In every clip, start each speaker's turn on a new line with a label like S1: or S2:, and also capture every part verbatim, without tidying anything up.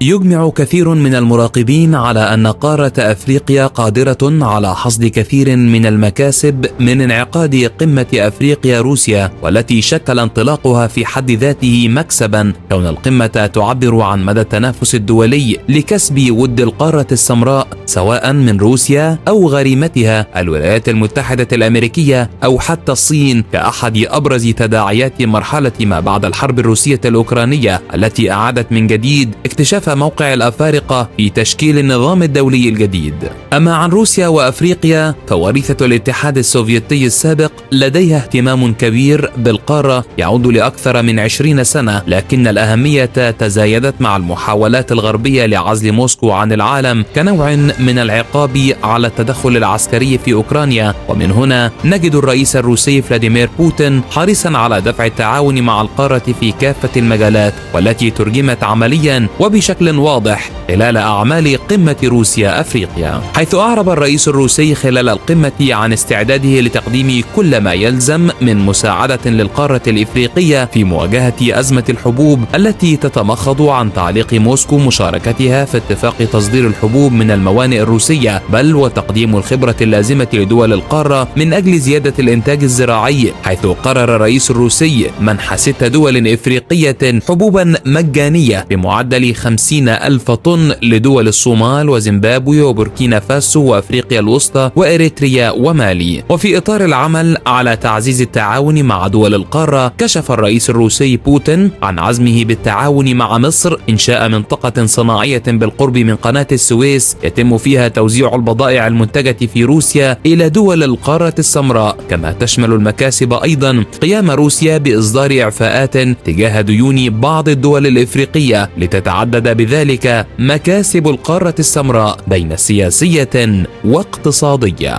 S1: يجمع كثير من المراقبين على أن قارة أفريقيا قادرة على حصد كثير من المكاسب من انعقاد قمة أفريقيا روسيا، والتي شكل انطلاقها في حد ذاته مكسبا، كون القمة تعبر عن مدى التنافس الدولي لكسب ود القارة السمراء، سواء من روسيا أو غريمتها الولايات المتحدة الأمريكية أو حتى الصين، كأحد أبرز تداعيات مرحلة ما بعد الحرب الروسية الأوكرانية التي أعادت من جديد اكتشاف موقع الأفارقة في تشكيل النظام الدولي الجديد. أما عن روسيا وأفريقيا فوريثة الاتحاد السوفيتي السابق لديها اهتمام كبير بالقارة يعود لأكثر من عشرين سنة، لكن الأهمية تزايدت مع المحاولات الغربية لعزل موسكو عن العالم كنوع من العقاب على التدخل العسكري في أوكرانيا. ومن هنا نجد الرئيس الروسي فلاديمير بوتين حريصا على دفع التعاون مع القارة في كافة المجالات، والتي ترجمت عمليا وبشكل واضح خلال أعمال قمة روسيا أفريقيا، حيث أعرب الرئيس الروسي خلال القمة عن استعداده لتقديم كل ما يلزم من مساعدة للقارة الإفريقية في مواجهة أزمة الحبوب التي تتمخض عن تعليق موسكو مشاركتها في اتفاق تصدير الحبوب من الموانئ الروسية، بل وتقديم الخبرة اللازمة لدول القارة من أجل زيادة الإنتاج الزراعي، حيث قرر الرئيس الروسي منح ست دول إفريقية حبوبا مجانية بمعدل خمسين ألف طن لدول الصومال وزيمبابوي وبوركينا فاسو وأفريقيا الوسطى وإريتريا ومالي. وفي إطار العمل على تعزيز التعاون مع دول القارة، كشف الرئيس الروسي بوتين عن عزمه بالتعاون مع مصر إنشاء منطقة صناعية بالقرب من قناة السويس يتم فيها توزيع البضائع المنتجة في روسيا إلى دول القارة السمراء، كما تشمل المكاسب أيضا قيام روسيا بإصدار إعفاءات تجاه ديون بعض الدول الإفريقية لتتعدد بذلك مكاسب القارة السمراء بين سياسية واقتصادية.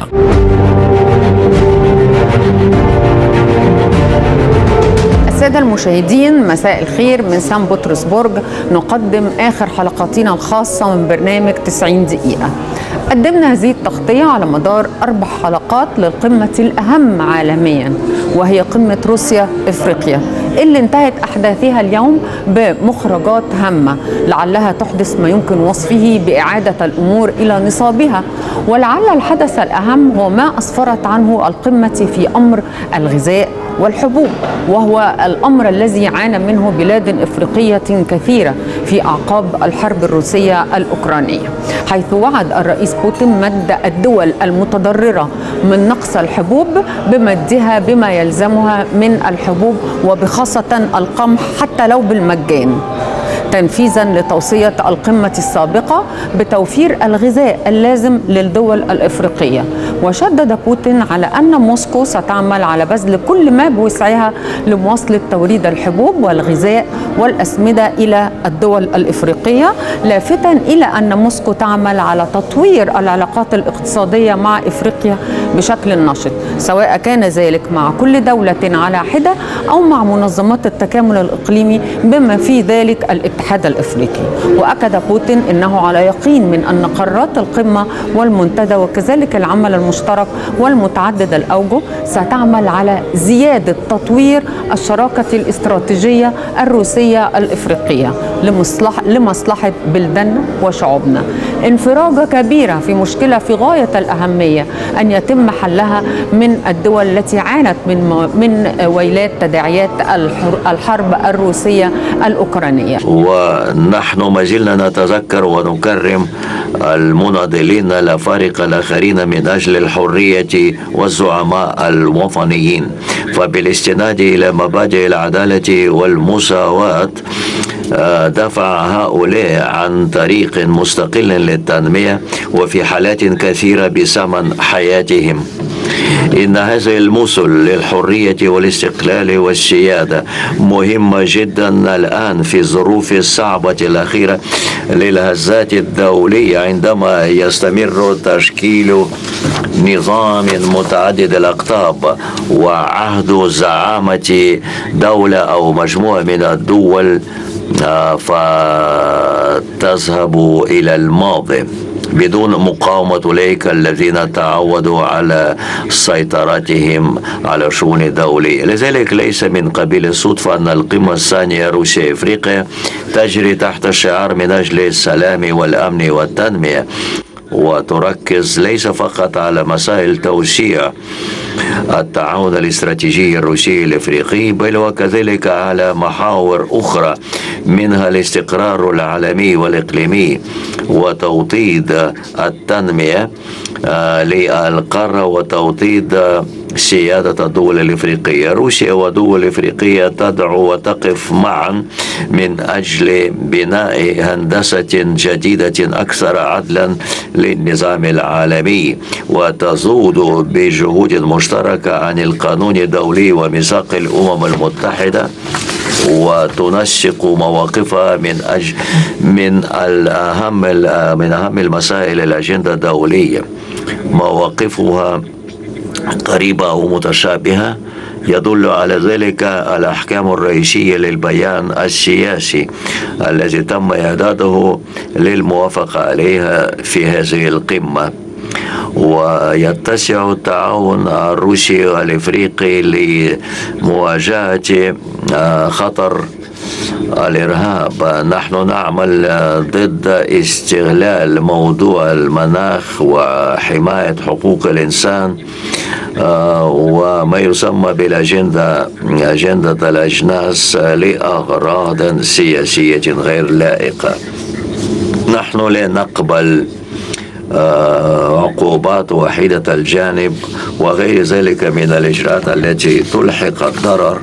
S2: السادة المشاهدين، مساء الخير من سان بطرسبرج. نقدم آخر حلقاتنا الخاصة من برنامج تسعين دقيقة. قدمنا هذه التغطية على مدار أربع حلقات للقمة الأهم عالميا، وهي قمة روسيا إفريقيا، اللي انتهت أحداثها اليوم بمخرجات هامة لعلها تحدث ما يمكن وصفه بإعادة الأمور إلى نصابها. ولعل الحدث الأهم هو ما أسفرت عنه القمة في أمر الغذاء والحبوب، وهو الأمر الذي عانى منه بلاد إفريقية كثيرة في أعقاب الحرب الروسية الأوكرانية، حيث وعد الرئيس بوتين مد الدول المتضررة من نقص الحبوب بمدها بما يلزمها من الحبوب، وبخاصة القمح حتى لو بالمجان، تنفيذا لتوصية القمة السابقة بتوفير الغذاء اللازم للدول الإفريقية. وشدد بوتين على أن موسكو ستعمل على بذل كل ما بوسعها لمواصلة توريد الحبوب والغذاء والأسمدة إلى الدول الإفريقية، لافتا إلى أن موسكو تعمل على تطوير العلاقات الاقتصادية مع إفريقيا بشكل نشط، سواء كان ذلك مع كل دولة على حدة أو مع منظمات التكامل الإقليمي بما في ذلك الاتحاد الإفريقي. وأكد بوتين أنه على يقين من أن قرارات القمة والمنتدى وكذلك العمل المشترك والمتعدد الأوجه ستعمل على زيادة تطوير الشراكة الاستراتيجية الروسية الإفريقية لمصلحة, لمصلحة بلدنا وشعوبنا. انفراجة كبيرة في مشكلة في غاية الأهمية أن يتم حلها من الدول التي عانت من, من ويلات تداعيات الحرب الروسية الأوكرانية.
S3: ونحن ما زلنا نتذكر ونكرم المناضلين الأفارقة الآخرين من أجل الحرية والزعماء الوطنيين، فبالاستناد إلى مبادئ العدالة والمساواة دفع هؤلاء عن طريق مستقل للتنمية، وفي حالات كثيرة بثمن حياتهم. إن هذه المثل للحرية والاستقلال والسيادة مهمة جدا الآن في الظروف الصعبة الأخيرة للهزات الدولية، عندما يستمر تشكيل نظام متعدد الأقطاب وعهد زعامة دولة أو مجموعة من الدول فتذهب إلى الماضي. بدون مقاومة أولئك الذين تعودوا على سيطرتهم على الشؤون الدولية. لذلك ليس من قبيل الصدفة أن القمة الثانية روسيا إفريقيا تجري تحت الشعار من أجل السلام والأمن والتنمية، وتركز ليس فقط على مسائل توسيع التعاون الاستراتيجي الروسي الافريقي، بل وكذلك على محاور اخرى منها الاستقرار العالمي والاقليمي وتوطيد التنميه للقاره وتوطيد سيادة الدول الإفريقية. روسيا ودول إفريقية تدعو وتقف معا من أجل بناء هندسة جديدة أكثر عدلا للنظام العالمي، وتزود بجهود مشتركة عن القانون الدولي وميثاق الأمم المتحدة، وتنسق مواقفها من أجل من الأهم من أهم المسائل الأجندة الدولية. مواقفها قريبة ومتشابهة، يدل على ذلك الأحكام الرئيسية للبيان السياسي الذي تم إعداده للموافقة عليها في هذه القمة. ويتسع التعاون الروسي والإفريقي لمواجهة خطر الإرهاب. نحن نعمل ضد استغلال موضوع المناخ وحماية حقوق الإنسان وما يسمى بالأجندة أجندة الأجناس لأغراض سياسية غير لائقة. نحن لا نقبل عقوبات وحيدة الجانب وغير ذلك من الإجراءات التي تلحق الضرر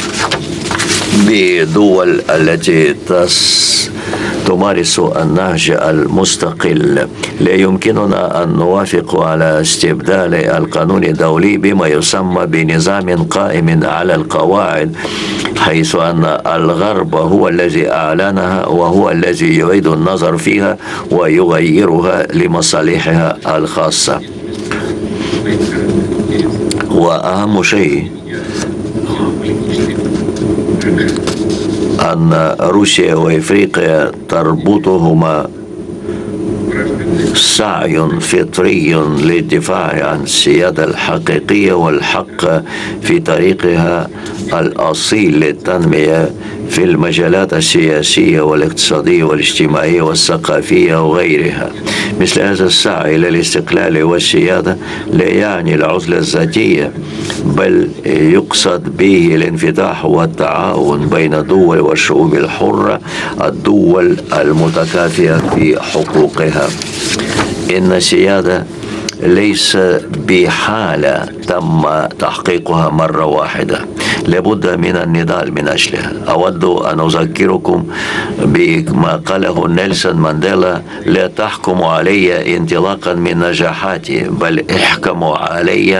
S3: بدول التي تس تمارس النهج المستقل. لا يمكننا أن نوافق على استبدال القانون الدولي بما يسمى بنظام قائم على القواعد، حيث أن الغرب هو الذي أعلنها وهو الذي يعيد النظر فيها ويغيرها لمصالحها الخاصة. وأهم شيء أن روسيا وإفريقيا تربطهما سعي فطري للدفاع عن السيادة الحقيقية والحق في طريقها الأصيل للتنمية في المجالات السياسية والاقتصادية والاجتماعية والثقافية وغيرها. مثل هذا السعي للاستقلال والسيادة لا يعني العزلة الذاتية، بل يقصد به الانفتاح والتعاون بين الدول والشعوب الحرة، الدول المتكافئة في حقوقها. إن السيادة ليس بحالة تم تحقيقها مرة واحدة، لابد من النضال من أجلها. أود أن أذكركم بما قاله نيلسون مانديلا: لا تحكموا علي انطلاقا من نجاحاتي، بل احكموا علي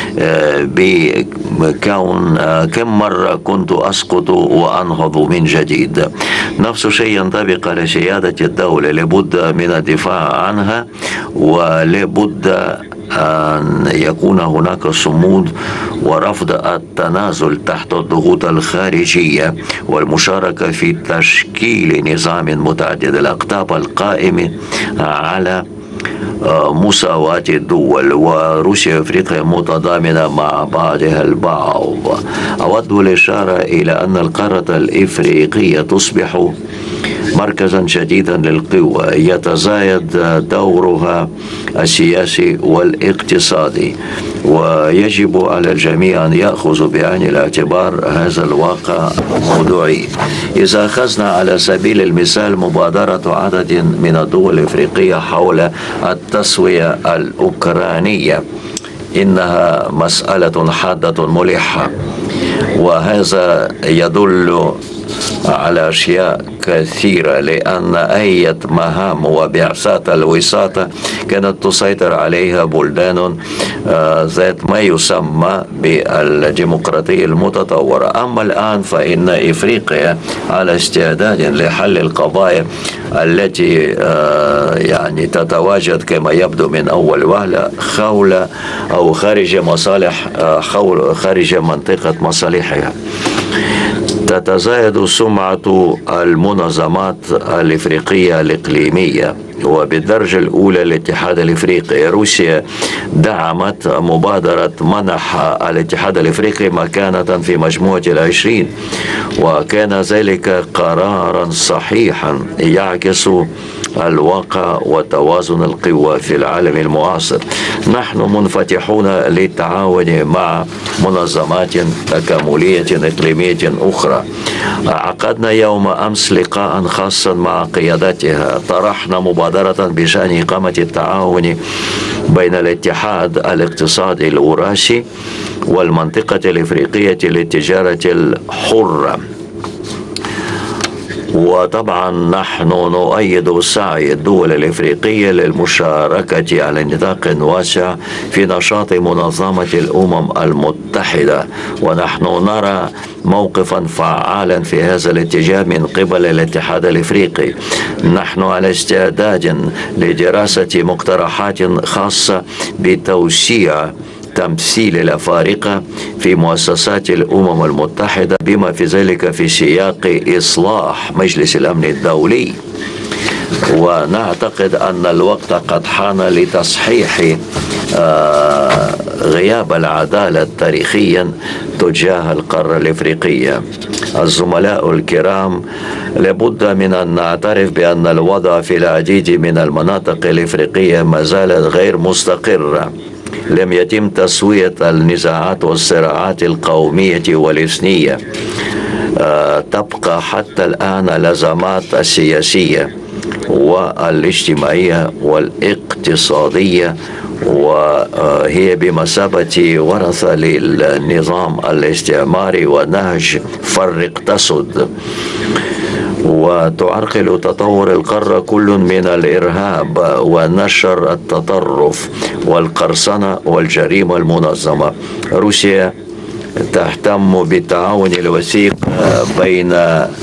S3: بكون كم مرة كنت أسقط وأنهض من جديد. نفس الشيء ينطبق على سيادة الدولة، لابد من الدفاع عنها، ولابد أن يكون هناك صمود ورفض التنازل تحت الضغوط الخارجية، والمشاركة في تشكيل نظام متعدد الأقطاب القائم على مساواة الدول. وروسيا وافريقيا متضامنة مع بعضها البعض. أود الإشارة إلى أن القارة الإفريقية تصبح مركزا جديدا للقوى، يتزايد دورها السياسي والاقتصادي، ويجب على الجميع أن يأخذوا بعين الاعتبار هذا الواقع الموضوعي. إذا أخذنا على سبيل المثال مبادرة عدد من الدول الإفريقية حول التسوية الأوكرانية، إنها مسألة حادة ملحة، وهذا يدل على أشياء كثيرة، لأن أي مهام وبعثات الوساطة كانت تسيطر عليها بلدان ذات ما يسمى بالديمقراطية المتطورة. أما الآن فإن إفريقيا على استعداد لحل القضايا التي يعني تتواجد كما يبدو من أول وهلة حول أو خارج مصالح خارج منطقة مصالحها. تتزايد سمعة المنظمات الإفريقية الإقليمية وبالدرجة الأولى الاتحاد الإفريقي. روسيا دعمت مبادرة منح الاتحاد الإفريقي مكانة في مجموعة العشرين، وكان ذلك قرارا صحيحا يعكس الواقع وتوازن القوى في العالم المعاصر. نحن منفتحون للتعاون مع منظمات تكاملية إقليمية أخرى. عقدنا يوم أمس لقاء خاصا مع قيادتها، طرحنا مبادرة بشأن إقامة التعاون بين الاتحاد الاقتصادي الأوراسي والمنطقة الإفريقية للتجارة الحرة. وطبعا نحن نؤيد سعي الدول الإفريقية للمشاركة على نطاق واسع في نشاط منظمة الأمم المتحدة، ونحن نرى موقفا فعالا في هذا الاتجاه من قبل الاتحاد الإفريقي. نحن على استعداد لدراسة مقترحات خاصة بتوسيع تمثيل الأفارقة في مؤسسات الأمم المتحدة، بما في ذلك في سياق إصلاح مجلس الأمن الدولي. ونعتقد أن الوقت قد حان لتصحيح آه غياب العدالة التاريخيا تجاه القارة الإفريقية. الزملاء الكرام، لابد من أن نعترف بأن الوضع في العديد من المناطق الإفريقية ما زالت غير مستقرة. لم يتم تسوية النزاعات والصراعات القومية والإثنية. آه تبقى حتى الآن الأزمات السياسية والاجتماعية والاقتصادية، وهي بمثابة ورثة للنظام الاستعماري ونهج فرق تسد، وتعرقل تطور القارة كل من الإرهاب ونشر التطرف والقرصنة والجريمة المنظمة. روسيا تهتم بالتعاون الوثيق بين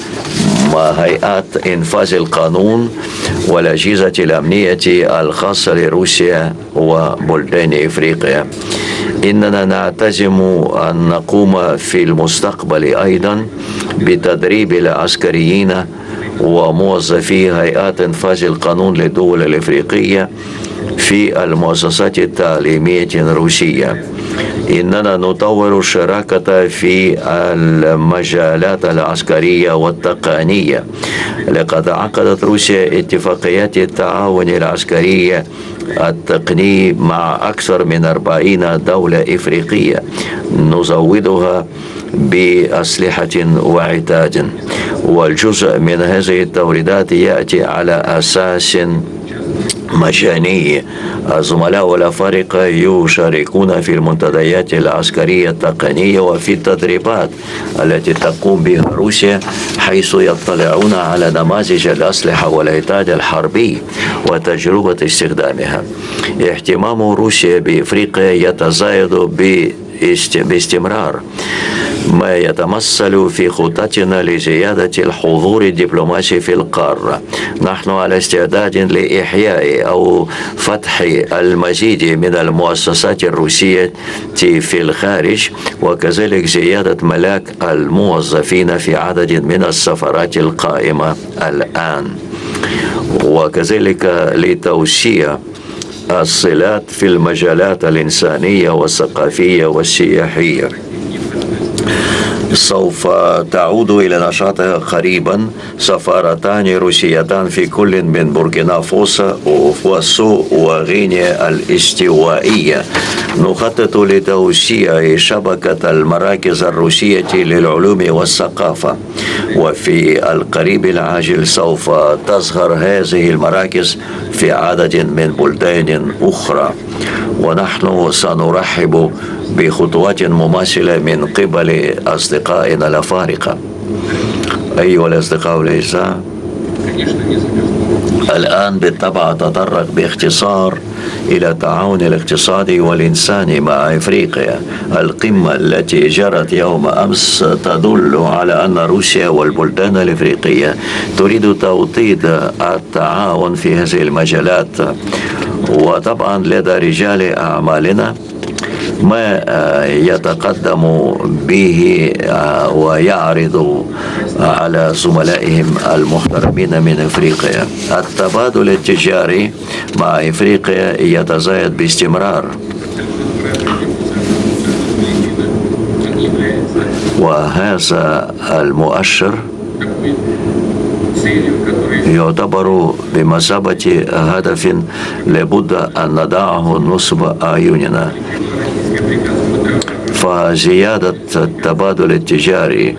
S3: هيئات إنفاذ القانون والأجهزة الأمنية الخاصة لروسيا وبلدان إفريقيا. إننا نعتزم أن نقوم في المستقبل أيضا بتدريب العسكريين وموظفي هيئات إنفاذ القانون للدول الإفريقية في المؤسسات التعليمية الروسية. إننا نطور الشراكة في المجالات العسكرية والتقنية. لقد عقدت روسيا اتفاقيات التعاون العسكرية التقني مع أكثر من أربعين دولة إفريقية، نزودها بأسلحة وعتاد، والجزء من هذه التوريدات يأتي على أساس مجاني. الزملاء الأفارقة يشاركون في المنتديات العسكرية التقنية وفي التدريبات التي تقوم بها روسيا، حيث يطلعون على نماذج الأسلحة والعتاد الحربي وتجربة استخدامها. اهتمام روسيا بإفريقيا يتزايد باستمرار، ما يتمثل في خطتنا لزيادة الحضور الدبلوماسي في القارة. نحن على استعداد لإحياء أو فتح المزيد من المؤسسات الروسية في الخارج، وكذلك زيادة ملاك الموظفين في عدد من السفارات القائمة الآن، وكذلك لتوسيع الصلات في المجالات الإنسانية والثقافية والسياحية. سوف تعود إلى نشاطها قريبا سفارتان روسيتان في كل من بوركينا فاسو وغينيا الاستوائية. نخطط لتوسيع شبكة المراكز الروسية للعلوم والثقافة، وفي القريب العاجل سوف تظهر هذه المراكز في عدد من بلدان أخرى، ونحن سنرحب بخطوات مماثلة من قبل أصدقائنا الأفارقة. أيها الأصدقاء الأعزاء، الآن بالطبع أتطرق باختصار إلى التعاون الاقتصادي والإنساني مع إفريقيا. القمة التي جرت يوم أمس تدل على أن روسيا والبلدان الإفريقية تريد توطيد التعاون في هذه المجالات، وطبعا لدى رجال أعمالنا ما يتقدم به ويعرض على زملائهم المحترمين من إفريقيا. التبادل التجاري مع إفريقيا يتزايد باستمرار، وهذا المؤشر يعتبر بمثابة هدف لابد أن نضعه نصب أعيننا. فزيادة التبادل التجاري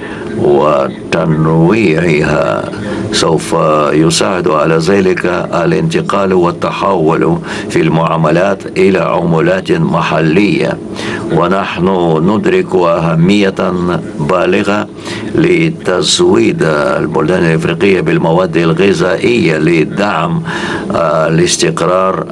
S3: وتنويعها سوف يساعد على ذلك الانتقال والتحول في المعاملات إلى عملات محلية، ونحن ندرك أهمية بالغة لتزويد البلدان الإفريقية بالمواد الغذائية لدعم الاستقرار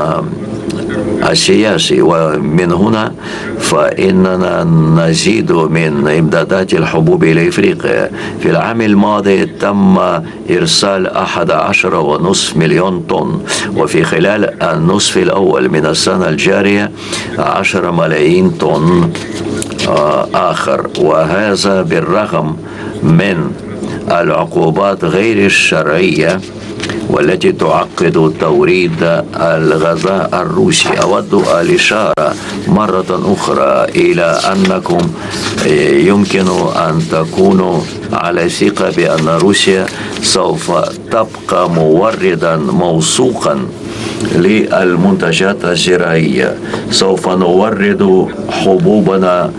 S3: السياسي. ومن هنا فإننا نزيد من إمدادات الحبوب إلى إفريقيا. في العام الماضي تم إرسال أحد عشر ونصف مليون طن، وفي خلال النصف الأول من السنة الجارية عشر ملايين طن آخر، وهذا بالرغم من العقوبات غير الشرعية والتي تعقد توريد الغذاء الروسي. أود الإشارة مرة أخرى إلى أنكم يمكن أن تكونوا على ثقة بأن روسيا سوف تبقى موردا موثوقا للمنتجات الزراعية. سوف نورد حبوبنا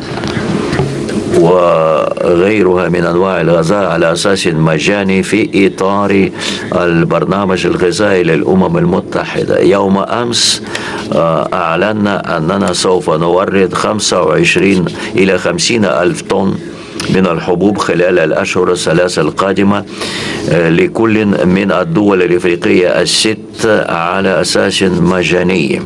S3: وغيرها من أنواع الغذاء على أساس مجاني في إطار البرنامج الغذائي للأمم المتحدة. يوم أمس أعلنا أننا سوف نورد خمسة وعشرين إلى خمسين ألف طن من الحبوب خلال الأشهر الثلاثة القادمة لكل من الدول الإفريقية الست على أساس مجاني.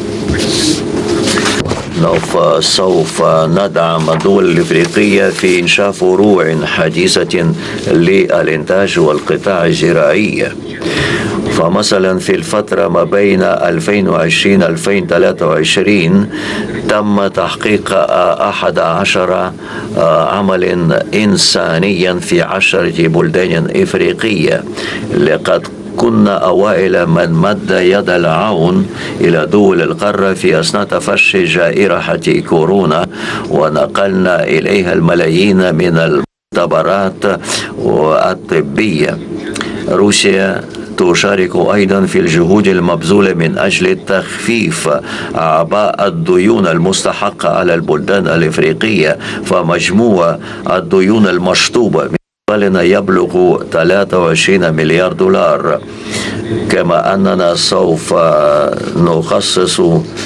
S3: سوف ندعم الدول الإفريقية في إنشاء فروع حديثة للإنتاج والقطاع الزراعي. فمثلا في الفترة ما بين ألفين وعشرين ألفين وثلاثة وعشرين تم تحقيق أحد عشر عمل إنسانيا في عشرة بلدان إفريقية. لقد كنا أوائل من مد يد العون إلى دول القارة في أثناء تفشي جائحة كورونا، ونقلنا إليها الملايين من المختبرات الطبية. روسيا تشارك أيضا في الجهود المبذولة من أجل تخفيف أعباء الديون المستحقة على البلدان الإفريقية، فمجموع الديون المشطوبة لنا يبلغ ثلاثة وعشرين مليار دولار. كما أننا سوف نخصص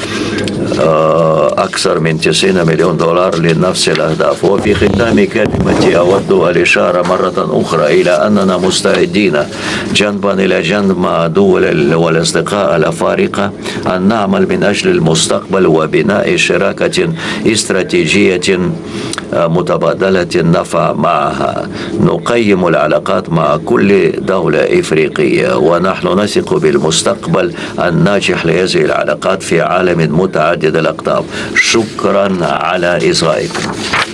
S3: أكثر من تسعين مليون دولار لنفس الأهداف. وفي ختام كلمتي أود الإشارة مرة أخرى إلى أننا مستعدين جنبا إلى جنب مع دول والأصدقاء الأفارقة أن نعمل من أجل المستقبل وبناء شراكة استراتيجية متبادلة النفع معها. نقيم العلاقات مع كل دولة إفريقية، ونحن نثق بالمستقبل الناجح لهذه العلاقات في عالم متعدد الأقطاب. شكرا على إصغائكم.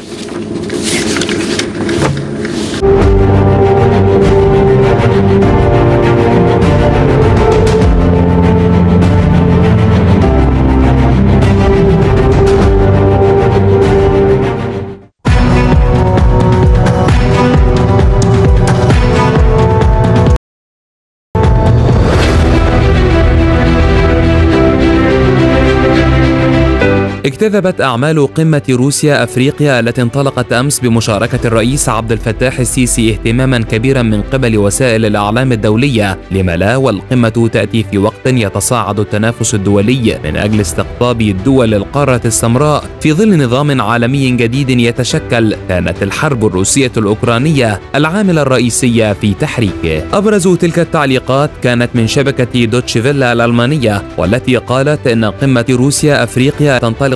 S1: اكتذبت أعمال قمة روسيا أفريقيا التي انطلقت أمس بمشاركة الرئيس عبد الفتاح السيسي اهتماما كبيرا من قبل وسائل الإعلام الدولية، لما لا والقمة تأتي في وقت يتصاعد التنافس الدولي من أجل استقطاب الدول القارة السمراء في ظل نظام عالمي جديد يتشكل. كانت الحرب الروسية الأوكرانية العامل الرئيسي في تحريكه. أبرز تلك التعليقات كانت من شبكة دوتشي فيلا الألمانية، والتي قالت إن قمة روسيا أفريقيا تنطلق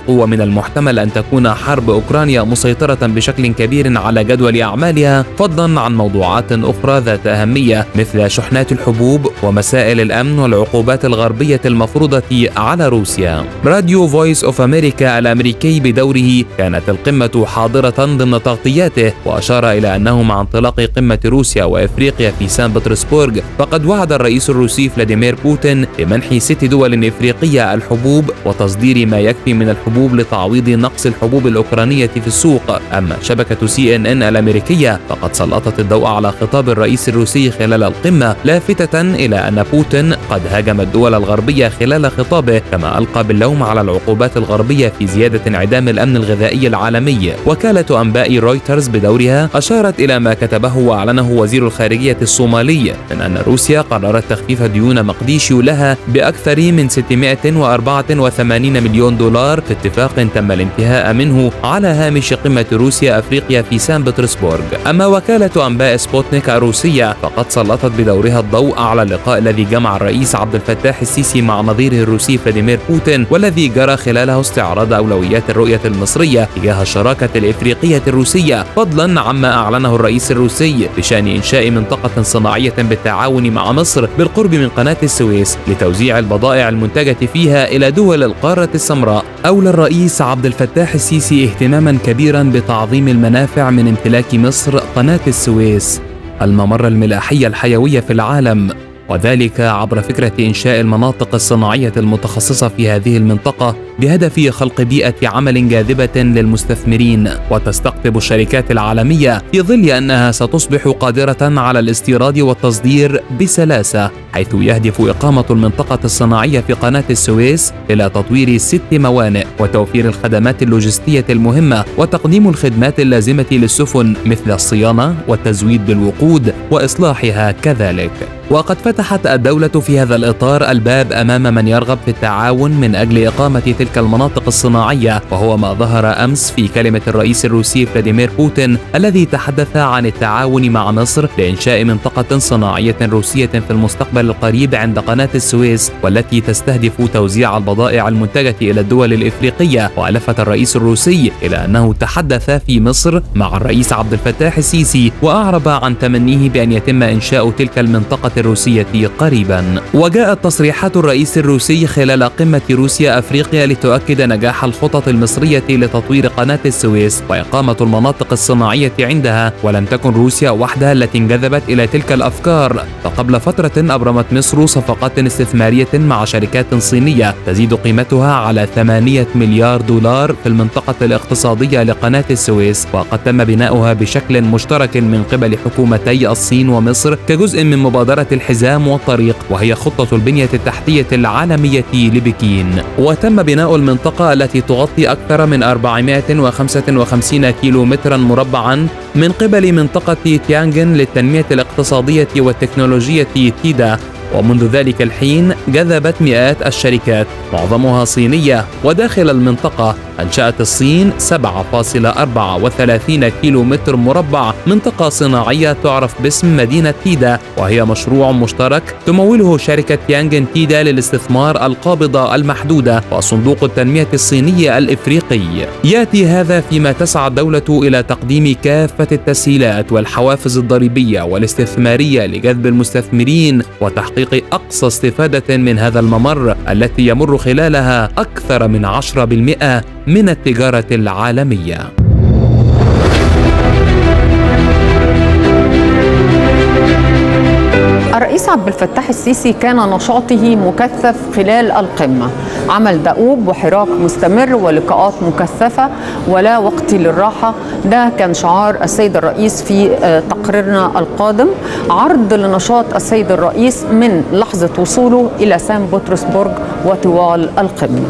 S1: ومن المحتمل أن تكون حرب أوكرانيا مسيطرة بشكل كبير على جدول أعمالها، فضلا عن موضوعات أخرى ذات أهمية مثل شحنات الحبوب ومسائل الأمن والعقوبات الغربية المفروضة على روسيا. راديو فويس أوف أمريكا الأمريكي بدوره كانت القمة حاضرة ضمن تغطياته، وأشار إلى أنه مع انطلاق قمة روسيا وإفريقيا في سان بطرسبورغ فقد وعد الرئيس الروسي فلاديمير بوتين بمنح ست دول إفريقية الحبوب وتصدير ما يكفي من الحبوب لتعويض نقص الحبوب الأوكرانية في السوق. أما شبكة سي إن إن الأمريكية فقد سلطت الضوء على خطاب الرئيس الروسي خلال القمة، لافتة إلى أن بوتين قد هاجم الدول الغربية خلال خطابه، كما ألقى باللوم على العقوبات الغربية في زيادة انعدام الأمن الغذائي العالمي. وكالة أنباء رويترز بدورها أشارت إلى ما كتبه وأعلنه وزير الخارجية الصومالي من أن روسيا قررت تخفيف ديون مقديشيو لها بأكثر من ستمائة وأربعة وثمانين مليون دولار في اتفاق تم الانتهاء منه على هامش قمة روسيا أفريقيا في سان بطرسبورغ. أما وكالة أنباء سبوتنيك الروسية فقد سلطت بدورها الضوء على اللقاء الذي جمع الرئيس عبد الفتاح السيسي مع نظيره الروسي فلاديمير بوتين، والذي جرى خلاله استعراض أولويات الرؤية المصرية تجاه الشراكة الإفريقية الروسية، فضلا عما أعلنه الرئيس الروسي بشأن إنشاء منطقة صناعية بالتعاون مع مصر بالقرب من قناة السويس لتوزيع البضائع المنتجة فيها إلى دول القارة السمراء. أولى الرئيس عبد الفتاح السيسي اهتماما كبيرا بتعظيم المنافع من امتلاك مصر قناة السويس، الممر الملاحي الحيوي في العالم، وذلك عبر فكرة إنشاء المناطق الصناعية المتخصصة في هذه المنطقة بهدف خلق بيئة عمل جاذبة للمستثمرين وتستقطب الشركات العالمية، في ظل أنها ستصبح قادرة على الاستيراد والتصدير بسلاسة، حيث يهدف إقامة المنطقة الصناعية في قناة السويس إلى تطوير ست موانئ وتوفير الخدمات اللوجستية المهمة وتقديم الخدمات اللازمة للسفن مثل الصيانة والتزويد بالوقود وإصلاحها كذلك. وقد فتحت الدولة في هذا الإطار الباب أمام من يرغب في التعاون من أجل إقامة تلك المناطق الصناعية، وهو ما ظهر أمس في كلمة الرئيس الروسي فلاديمير بوتين الذي تحدث عن التعاون مع مصر لإنشاء منطقة صناعية روسية في المستقبل القريب عند قناة السويس، والتي تستهدف توزيع البضائع المنتجة إلى الدول الإفريقية. ولفت الرئيس الروسي إلى أنه تحدث في مصر مع الرئيس عبد الفتاح السيسي وأعرب عن تمنيه بأن يتم إنشاء تلك المنطقة الروسية قريبا. وجاءت تصريحات الرئيس الروسي خلال قمة روسيا أفريقيا لتؤكد نجاح الخطط المصرية لتطوير قناة السويس وإقامة المناطق الصناعية عندها، ولم تكن روسيا وحدها التي انجذبت إلى تلك الأفكار، فقبل فترة أبرمت مصر صفقات استثمارية مع شركات صينية تزيد قيمتها على ثمانية مليار دولار في المنطقة الاقتصادية لقناة السويس، وقد تم بناؤها بشكل مشترك من قبل حكومتي الصين ومصر كجزء من مبادرة الحزام والطريق، وهي خطة البنية التحتية العالمية لبكين. وتم بناء المنطقة التي تغطي أكثر من أربعمائة وخمسة وخمسين كيلو مترا مربعا من قبل منطقة تيانجن للتنمية الاقتصادية والتكنولوجية تيدا، ومنذ ذلك الحين جذبت مئات الشركات معظمها صينية. وداخل المنطقة أنشأت الصين سبعة فاصلة أربعة وثلاثين كيلو متر مربع منطقة صناعية تعرف باسم مدينة تيدا، وهي مشروع مشترك تموله شركة تيانجن تيدا للاستثمار القابضة المحدودة وصندوق التنمية الصيني الإفريقي. يأتي هذا فيما تسعى الدولة إلى تقديم كافة التسهيلات والحوافز الضريبية والاستثمارية لجذب المستثمرين وتحقيق أقصى استفادة من هذا الممر التي يمر خلالها أكثر من عشرة بالمئة من التجارة العالمية.
S2: الرئيس عبد الفتاح السيسي كان نشاطه مكثف خلال القمة، عمل دؤوب وحراك مستمر ولقاءات مكثفة ولا وقت للراحة. ده كان شعار السيد الرئيس في تقريرنا القادم، عرض لنشاط السيد الرئيس من لحظة وصوله إلى سان بطرسبورغ وطوال القمة.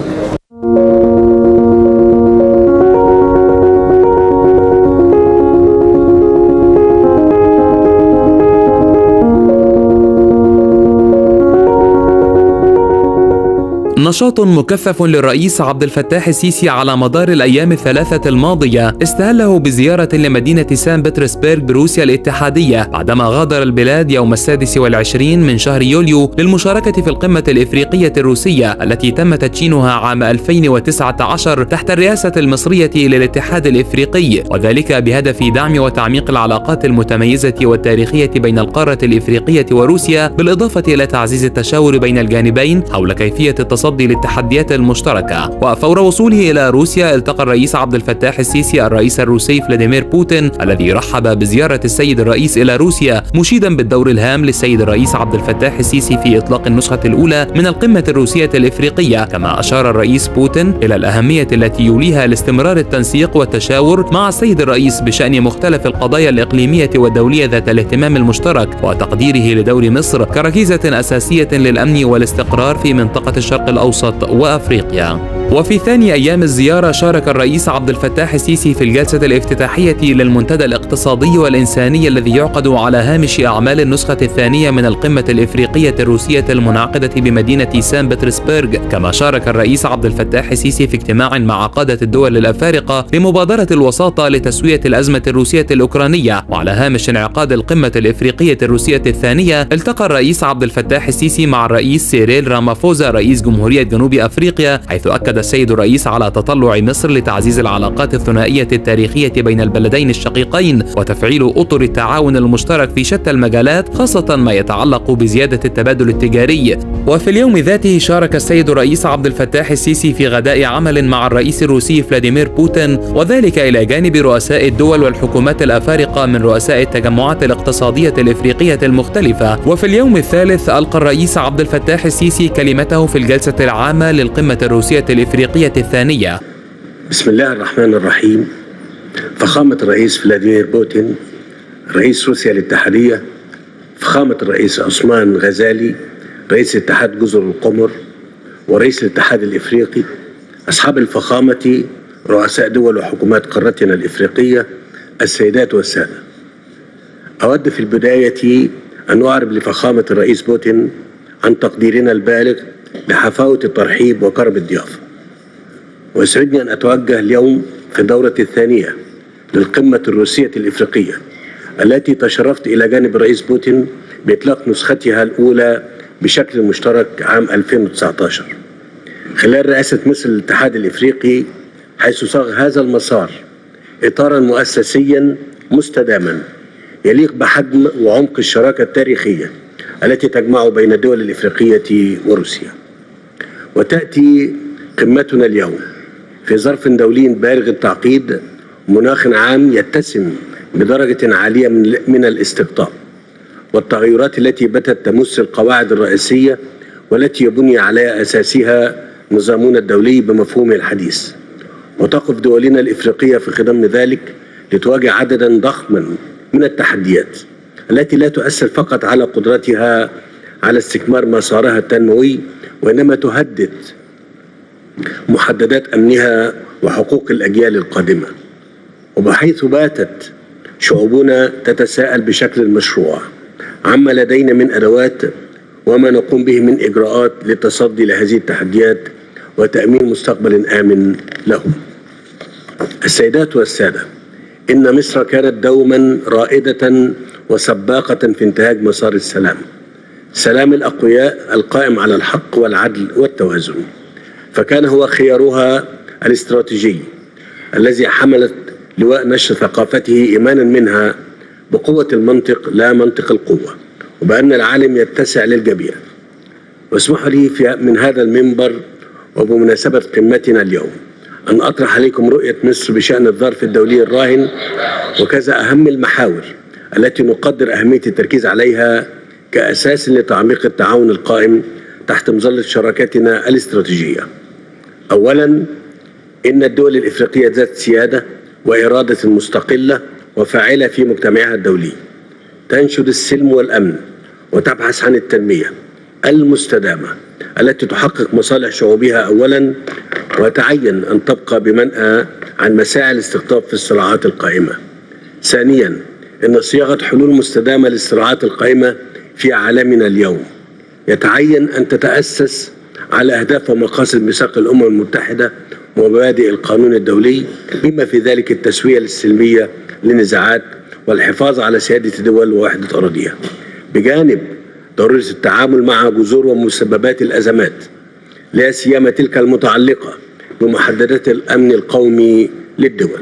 S1: نشاط مكثف للرئيس عبد الفتاح السيسي على مدار الأيام الثلاثة الماضية استهله بزيارة لمدينة سان بطرسبرغ بروسيا الاتحادية بعدما غادر البلاد يوم السادس والعشرين من شهر يوليو للمشاركة في القمة الإفريقية الروسية التي تم تدشينها عام ألفين وتسعة عشر تحت الرئاسة المصرية للاتحاد الإفريقي، وذلك بهدف دعم وتعميق العلاقات المتميزة والتاريخية بين القارة الإفريقية وروسيا، بالإضافة إلى تعزيز التشاور بين الجانبين حول كيفية التصدي للتحديات المشتركة. وفور وصوله إلى روسيا التقى الرئيس عبد الفتاح السيسي الرئيس الروسي فلاديمير بوتين الذي رحب بزيارة السيد الرئيس إلى روسيا، مشيدا بالدور الهام للسيد الرئيس عبد الفتاح السيسي في إطلاق النسخة الأولى من القمة الروسية الإفريقية. كما أشار الرئيس بوتين إلى الأهمية التي يوليها لاستمرار التنسيق والتشاور مع السيد الرئيس بشأن مختلف القضايا الإقليمية والدولية ذات الاهتمام المشترك، وتقديره لدور مصر كركيزة أساسية للأمن والاستقرار في منطقة الشرق الأوسط وأفريقيا. وفي ثاني أيام الزيارة شارك الرئيس عبد الفتاح السيسي في الجلسة الافتتاحية للمنتدى الاقتصادي والإنساني الذي يعقد على هامش أعمال النسخة الثانية من القمة الإفريقية الروسية المنعقدة بمدينة سان بطرسبرغ. كما شارك الرئيس عبد الفتاح السيسي في اجتماع مع قادة الدول الأفارقة لمبادرة الوساطة لتسوية الأزمة الروسية الأوكرانية. وعلى هامش انعقاد القمة الإفريقية الروسية الثانية التقى الرئيس عبد الفتاح السيسي مع الرئيس سيريل رامافوزا رئيس جمهورية جنوب أفريقيا، حيث أكد السيد الرئيس على تطلع مصر لتعزيز العلاقات الثنائية التاريخية بين البلدين الشقيقين وتفعيل أطر التعاون المشترك في شتى المجالات، خاصة ما يتعلق بزيادة التبادل التجاري. وفي اليوم ذاته شارك السيد الرئيس عبد الفتاح السيسي في غداء عمل مع الرئيس الروسي فلاديمير بوتين، وذلك إلى جانب رؤساء الدول والحكومات الأفارقة من رؤساء التجمعات الاقتصادية الإفريقية المختلفة. وفي اليوم الثالث ألقى الرئيس عبد الفتاح السيسي كلمته في الجلسة العامة للقمة الروسية الإفريقية الثانية.
S4: بسم الله الرحمن الرحيم. فخامة الرئيس فلاديمير بوتين رئيس روسيا الاتحادية، فخامة الرئيس عثمان غزالي رئيس اتحاد جزر القمر ورئيس الاتحاد الإفريقي، أصحاب الفخامة رؤساء دول وحكومات قارتنا الإفريقية، السيدات والسادة، أود في البداية أن أعرب لفخامة الرئيس بوتين عن تقديرنا البالغ لحفاوة الترحيب وكرم الضيافة. ويسعدني أن أتوجه اليوم في الدورة الثانية للقمة الروسية الإفريقية التي تشرفت إلى جانب الرئيس بوتين بإطلاق نسختها الأولى بشكل مشترك عام ألفين وتسعة عشر خلال رئاسة مصر للاتحاد الإفريقي، حيث صاغ هذا المسار إطارا مؤسسيا مستداما يليق بحجم وعمق الشراكة التاريخية التي تجمع بين الدول الإفريقية وروسيا. وتأتي قمتنا اليوم في ظرف دولي بالغ التعقيد، مناخ عام يتسم بدرجة عالية من الاستقطاب والتغيرات التي باتت تمس القواعد الرئيسية والتي يبني على أساسها نظامنا الدولي بمفهومه الحديث. وتقف دولنا الإفريقية في خضم ذلك لتواجه عددا ضخما من التحديات التي لا تؤثر فقط على قدرتها على استكمال مسارها التنموي، وإنما تهدد محددات أمنها وحقوق الأجيال القادمة. وبحيث باتت شعوبنا تتساءل بشكل مشروع عما لدينا من أدوات وما نقوم به من إجراءات للتصدي لهذه التحديات وتأمين مستقبل آمن لهم. السيدات والسادة، إن مصر كانت دوما رائدة وسباقة في انتهاج مسار السلام، سلام الأقوياء القائم على الحق والعدل والتوازن، فكان هو خيارها الاستراتيجي الذي حملت لواء نشر ثقافته إيمانا منها بقوة المنطق لا منطق القوة، وبأن العالم يتسع للجميع. واسمحوا لي في من هذا المنبر وبمناسبة قمتنا اليوم أن أطرح عليكم رؤية مصر بشأن الظرف الدولي الراهن، وكذا أهم المحاور التي نقدر أهمية التركيز عليها كأساس لتعميق التعاون القائم تحت مظلة شراكتنا الاستراتيجية. أولا، إن الدول الإفريقية ذات سيادة وإرادة مستقلة وفاعلة في مجتمعها الدولي، تنشد السلم والأمن وتبحث عن التنمية المستدامة التي تحقق مصالح شعوبها أولا، وتعين أن تبقى بمنأى عن مساعي الاستقطاب في الصراعات القائمة. ثانيا، إن صياغة حلول مستدامة للصراعات القائمة في عالمنا اليوم يتعين أن تتأسس على أهداف ومقاصد ميثاق الأمم المتحدة ومبادئ القانون الدولي، بما في ذلك التسوية السلمية للنزاعات والحفاظ على سيادة الدول ووحدة أراضيها، بجانب ضرورة التعامل مع جذور ومسببات الأزمات، لا سيما تلك المتعلقة بمحددات الأمن القومي للدول.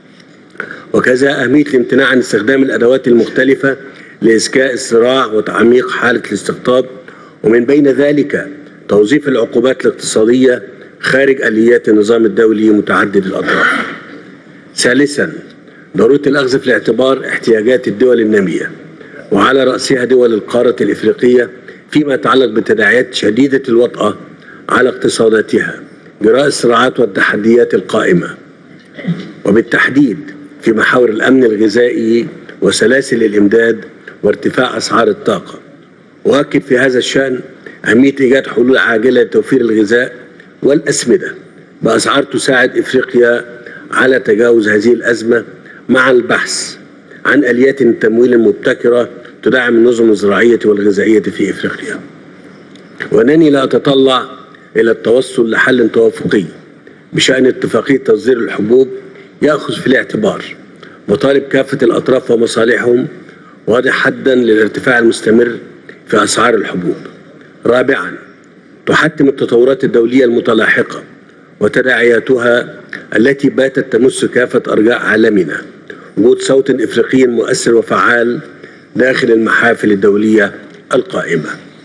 S4: وكذا أهمية الامتناع عن استخدام الأدوات المختلفة لإذكاء الصراع وتعميق حالة الاستقطاب، ومن بين ذلك توظيف العقوبات الاقتصادية خارج آليات النظام الدولي متعدد الأطراف. ثالثا، ضرورة الأخذ في الاعتبار احتياجات الدول النامية وعلى رأسها دول القارة الإفريقية فيما يتعلق بتداعيات شديدة الوطأة على اقتصاداتها جراء الصراعات والتحديات القائمة، وبالتحديد في محاور الأمن الغذائي وسلاسل الإمداد وارتفاع أسعار الطاقة. وأؤكد في هذا الشأن أهمية إيجاد حلول عاجلة لتوفير الغذاء والأسمدة بأسعار تساعد إفريقيا على تجاوز هذه الأزمة، مع البحث عن آليات التمويل المبتكرة تدعم النظم الزراعية والغذائية في إفريقيا. وأنني لا أتطلع إلى التوصل لحل توافقي بشأن اتفاقية تصدير الحبوب يأخذ في الاعتبار مطالب كافة الأطراف ومصالحهم، وضع حدا للارتفاع المستمر في أسعار الحبوب. رابعا، تحتم التطورات الدولية المتلاحقة وتداعياتها التي باتت تمس كافة أرجاء عالمنا وجود صوت إفريقي مؤثر وفعال داخل المحافل الدولية القائمة،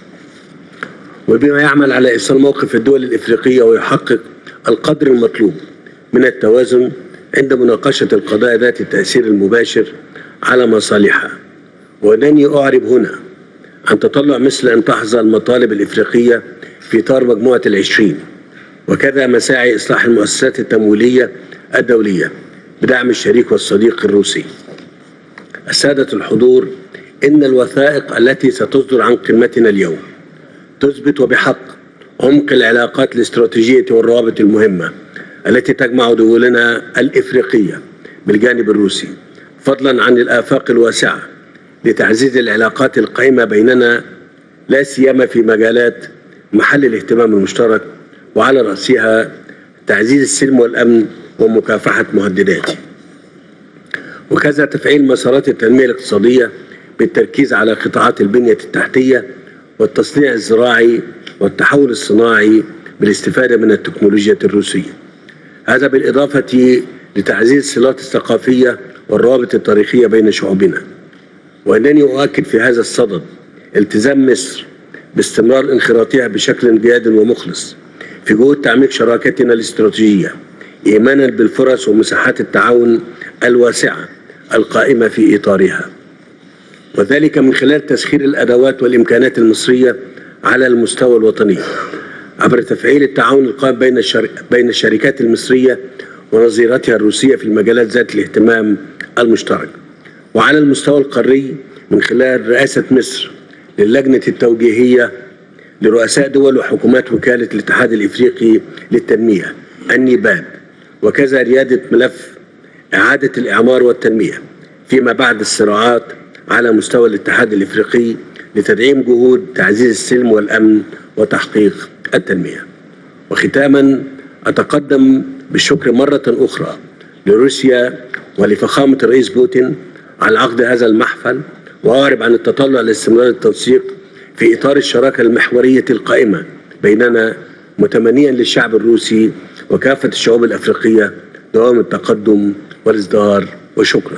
S4: وبما يعمل على إيصال موقف الدول الإفريقية ويحقق القدر المطلوب من التوازن عند مناقشة القضايا ذات التأثير المباشر على مصالحها. وأنني أعرب هنا عن تطلع مثل أن تحظى المطالب الإفريقية في إطار مجموعة العشرين، وكذا مساعي إصلاح المؤسسات التمويلية الدولية بدعم الشريك والصديق الروسي. السادة الحضور، إن الوثائق التي ستصدر عن قمتنا اليوم تثبت وبحق عمق العلاقات الاستراتيجية والروابط المهمة التي تجمع دولنا الإفريقية بالجانب الروسي، فضلا عن الآفاق الواسعة لتعزيز العلاقات القائمة بيننا، لا سيما في مجالات محل الاهتمام المشترك، وعلى رأسها تعزيز السلم والأمن ومكافحة مهدداته. وكذا تفعيل مسارات التنمية الاقتصادية بالتركيز على قطاعات البنية التحتية والتصنيع الزراعي والتحول الصناعي بالاستفادة من التكنولوجيا الروسية. هذا بالإضافة لتعزيز الصلات الثقافية والروابط التاريخية بين شعوبنا. وأنني أؤكد في هذا الصدد التزام مصر باستمرار انخراطها بشكل جاد ومخلص في جهود تعميق شراكتنا الاستراتيجية، إيمانا بالفرص ومساحات التعاون الواسعة القائمة في إطارها، وذلك من خلال تسخير الأدوات والإمكانات المصرية على المستوى الوطني عبر تفعيل التعاون القائم بين بين الشركات المصرية ونظيرتها الروسية في المجالات ذات الاهتمام المشترك، وعلى المستوى القاري من خلال رئاسة مصر للجنة التوجيهية لرؤساء دول وحكومات وكالة الاتحاد الإفريقي للتنمية النيباد، وكذا ريادة ملف إعادة الإعمار والتنمية فيما بعد الصراعات على مستوى الاتحاد الإفريقي لتدعيم جهود تعزيز السلم والأمن وتحقيق التنمية. وختاما، أتقدم بالشكر مرة أخرى لروسيا ولفخامة الرئيس بوتين على عقد هذا المحفل، وأعرب عن التطلع لاستمرار التنسيق في إطار الشراكة المحورية القائمة بيننا، متمنيا للشعب الروسي وكافة الشعوب الأفريقية دوام التقدم والازدهار. وشكرا.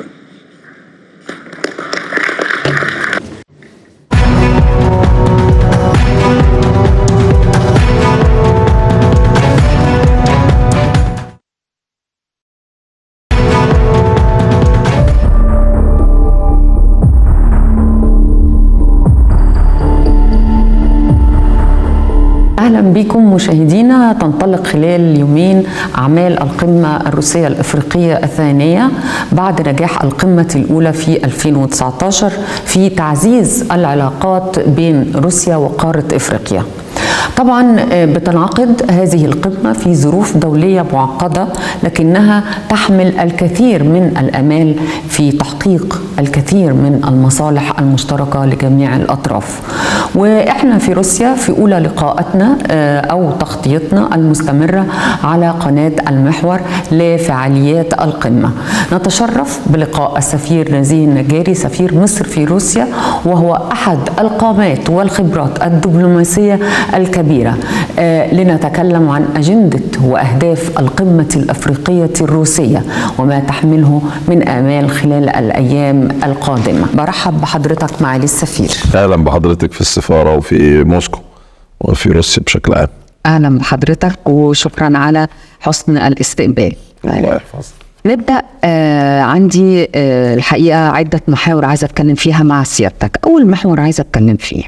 S2: أهلا بكم مشاهدينا. تنطلق خلال يومين أعمال القمة الروسية الإفريقية الثانية بعد نجاح القمة الأولى في ألفين وتسعة عشر في تعزيز العلاقات بين روسيا وقارة إفريقيا. طبعا بتنعقد هذه القمة في ظروف دولية معقدة، لكنها تحمل الكثير من الآمال في تحقيق الكثير من المصالح المشتركة لجميع الأطراف. وإحنا في روسيا في أولى لقاءاتنا أو تغطيتنا المستمرة على قناة المحور لفعاليات القمة، نتشرف بلقاء السفير نزيه النجاري سفير مصر في روسيا، وهو أحد القامات والخبرات الدبلوماسية الكبيرة، لنتكلم عن أجندة وأهداف القمة الأفريقية الروسية وما تحمله من آمال خلال الأيام القادمة. برحب بحضرتك معالي السفير.
S5: أهلا بحضرتك في السفارة وفي موسكو وفي روسيا بشكل عام.
S6: أهلا بحضرتك وشكرا على حسن الاستقبال.
S5: الله يحفظك.
S6: نبدأ. آه عندي آه الحقيقة عدة محاور عايزة أتكلم فيها مع سيادتك. أول محور عايزة أتكلم فيه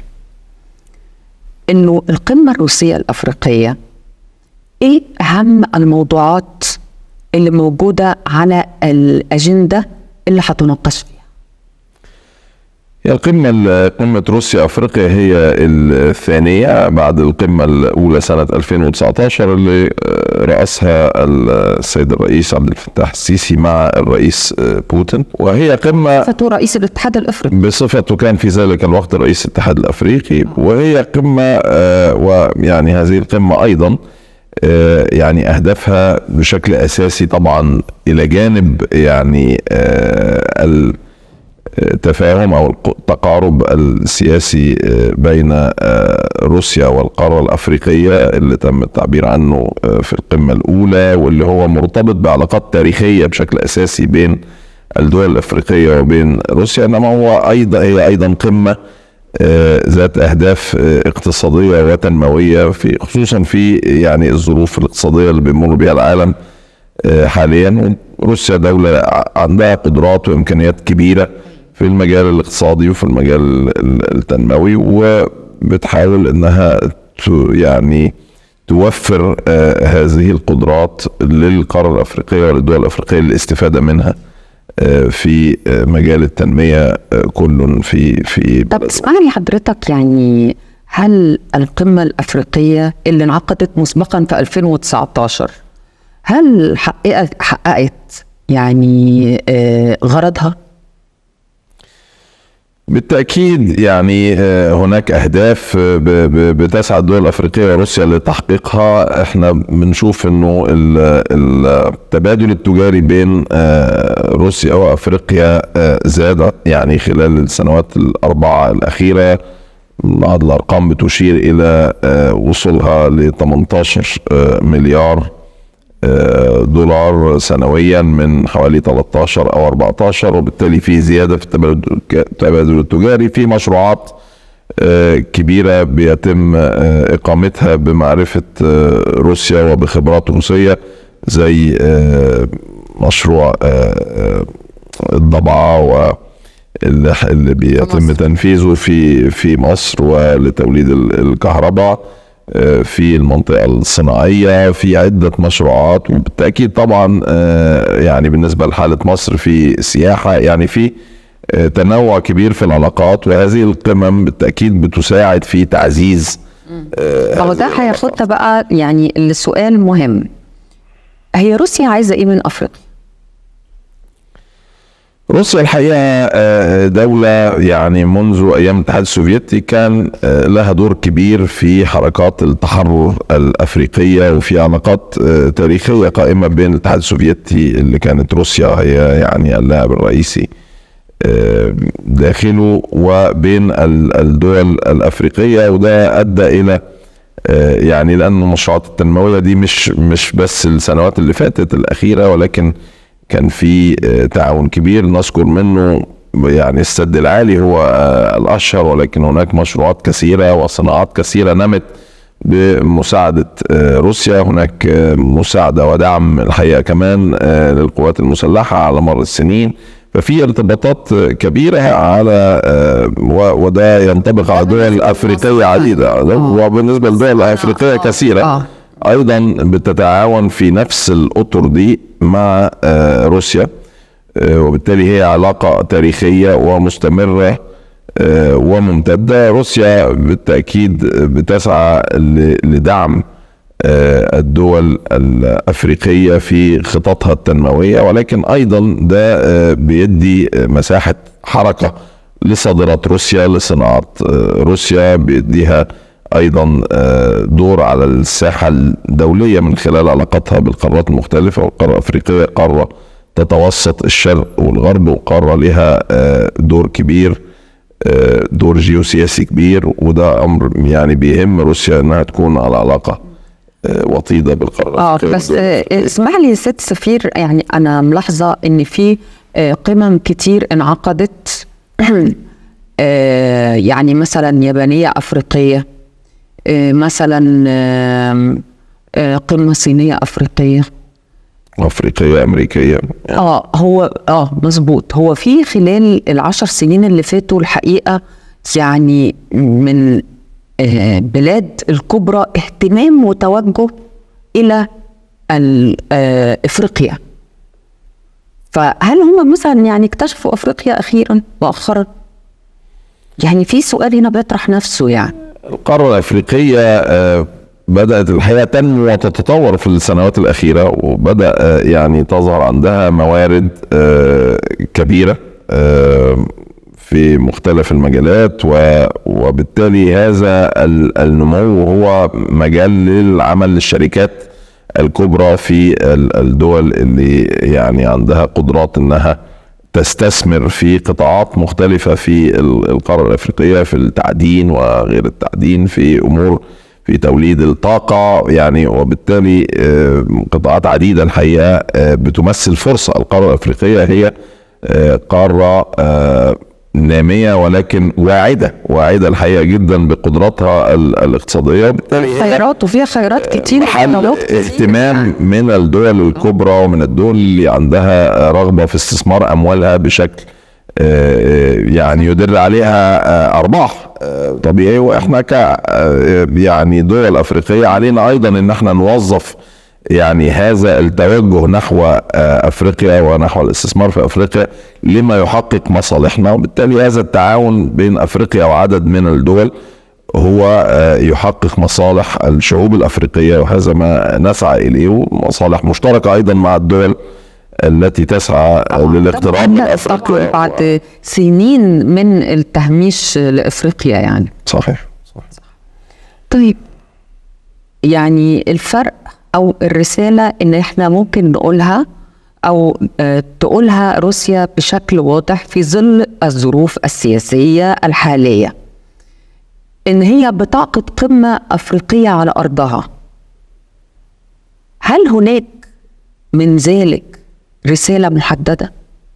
S6: إنه القمة الروسية الأفريقية إيه أهم الموضوعات اللي موجودة على الأجندة اللي هتناقش فيها؟
S5: هي القمة قمة روسيا أفريقيا هي الثانية بعد القمة الأولى سنة ألفين وتسعة عشر اللي رأسها السيد الرئيس عبد الفتاح السيسي مع الرئيس بوتين، وهي قمة
S6: بصفته رئيس الاتحاد الأفريقي.
S5: بصفته كان في ذلك الوقت رئيس الاتحاد الأفريقي، وهي قمة ويعني هذه القمة أيضا يعني أهدافها بشكل أساسي طبعا إلى جانب يعني ال التفاهم أو التقارب السياسي بين روسيا والقارة الأفريقية اللي تم التعبير عنه في القمة الأولى، واللي هو مرتبط بعلاقات تاريخية بشكل أساسي بين الدول الأفريقية وبين روسيا، إنما هو أيضا هي أيضا قمة ذات أهداف اقتصادية وتنموية في خصوصا في يعني الظروف الاقتصادية اللي بيمر بها العالم حاليا. روسيا دولة عندها قدرات وإمكانيات كبيرة في المجال الاقتصادي وفي المجال التنموي، وبتحاول انها يعني توفر آه هذه القدرات للقارة الأفريقية وللدول الأفريقية للاستفادة منها آه في آه مجال التنمية آه كل في في
S6: طب اسمعني حضرتك، يعني هل القمة الأفريقية اللي انعقدت مسبقا في ألفين وتسعة عشر هل حققت حققت يعني آه غرضها؟
S5: بالتأكيد يعني هناك أهداف بتسعى الدول الأفريقية وروسيا لتحقيقها. احنا بنشوف انه التبادل التجاري بين روسيا وأفريقيا زاد يعني خلال السنوات الأربعة الأخيرة. بعض الأرقام بتشير إلى وصولها ل ثمانية عشر مليار دولار سنويا من حوالي ثلاثة عشر أو أربعة عشر، وبالتالي في زيادة في التبادل التجاري في مشروعات كبيرة بيتم إقامتها بمعرفة روسيا وبخبرات روسية، زي مشروع الضبعة واللي بيتم تنفيذه في في مصر ولتوليد الكهرباء في المنطقة الصناعية، في عدة مشروعات. وبالتأكيد طبعا يعني بالنسبة لحالة مصر في السياحة يعني في تنوع كبير في العلاقات، وهذه القمم بالتأكيد بتساعد في تعزيز.
S6: هو ده هياخدنا بقى يعني السؤال المهم، هي روسيا عايزة ايه من أفريقيا؟
S5: روسيا الحقيقة دولة يعني منذ أيام الاتحاد السوفيتي كان لها دور كبير في حركات التحرر الأفريقية، وفي علاقات تاريخية قائمة بين الاتحاد السوفيتي اللي كانت روسيا هي يعني اللاعب الرئيسي داخله وبين الدول الأفريقية، وده أدى إلى يعني لأن المشروعات التنموية دي مش مش بس السنوات اللي فاتت الأخيرة، ولكن كان في تعاون كبير نذكر منه يعني السد العالي هو الأشهر، ولكن هناك مشروعات كثيرة وصناعات كثيرة نمت بمساعدة روسيا. هناك مساعدة ودعم الحقيقة كمان للقوات المسلحة على مر السنين، ففي ارتباطات كبيرة على وده ينطبق على دول أفريقية عديدة، وبالنسبة لدول أفريقية كثيرة أيضا بتتعاون في نفس الأطر دي مع روسيا، وبالتالي هي علاقة تاريخية ومستمرة وممتدة. روسيا بالتأكيد بتسعى لدعم الدول الأفريقية في خططها التنموية، ولكن أيضا ده بيدي مساحة حركة لصادرات روسيا، لصناعات روسيا، بيديها أيضا دور على الساحة الدولية من خلال علاقاتها بالقارات المختلفة. والقارة الأفريقية قارة تتوسط الشرق والغرب، وقارة لها دور كبير، دور جيوسياسي كبير، وده أمر يعني بيهم روسيا أنها تكون على علاقة وطيدة بالقارة الأفريقية.
S6: آه بس اسمح لي ست سفير، يعني أنا ملاحظة أن في قمم كتير انعقدت يعني مثلا يابانية أفريقية، مثلا قمة صينية أفريقية،
S5: أفريقية أمريكية.
S6: اه هو اه مظبوط. هو في خلال العشر سنين اللي فاتوا الحقيقة يعني من آه بلاد الكبرى اهتمام وتوجه إلى آه إفريقيا. فهل هم مثلا يعني اكتشفوا أفريقيا أخيرا مؤخرا؟ يعني في سؤال هنا بيطرح نفسه. يعني
S5: القارة الأفريقية آه بدأت الحقيقة تنمو وتتطور في السنوات الأخيرة، وبدأ يعني تظهر عندها موارد كبيرة في مختلف المجالات، وبالتالي هذا النمو هو مجال للعمل للشركات الكبرى في الدول اللي يعني عندها قدرات انها تستثمر في قطاعات مختلفة في القارة الأفريقية، في التعدين وغير التعدين، في أمور في توليد الطاقة يعني. وبالتالي قطاعات عديدة الحقيقة بتمثل فرصة. القارة الأفريقية هي قارة نامية ولكن واعدة واعدة الحقيقة جدا بقدراتها الاقتصادية، وبالتالي
S6: خيرات وفيها خيرات كتير،
S5: محل اهتمام من الدول الكبرى ومن الدول اللي عندها رغبة في استثمار أموالها بشكل يعني يدر عليها أرباح طبيعي. وإحنا ك يعني دول أفريقية علينا أيضا إن احنا نوظف يعني هذا التوجه نحو أفريقيا ونحو الاستثمار في أفريقيا لما يحقق مصالحنا. وبالتالي هذا التعاون بين أفريقيا وعدد من الدول هو يحقق مصالح الشعوب الأفريقية، وهذا ما نسعى إليه، ومصالح مشتركة أيضا مع الدول التي تسعى للاقتراب من أفريقيا
S6: بعد سنين من التهميش لأفريقيا يعني.
S5: صحيح صح.
S6: طيب يعني الفرق أو الرسالة إن إحنا ممكن نقولها أو تقولها روسيا بشكل واضح في ظل الظروف السياسية الحالية، إن هي بتعقد قمة أفريقية على أرضها. هل هناك من ذلك رسالة محددة؟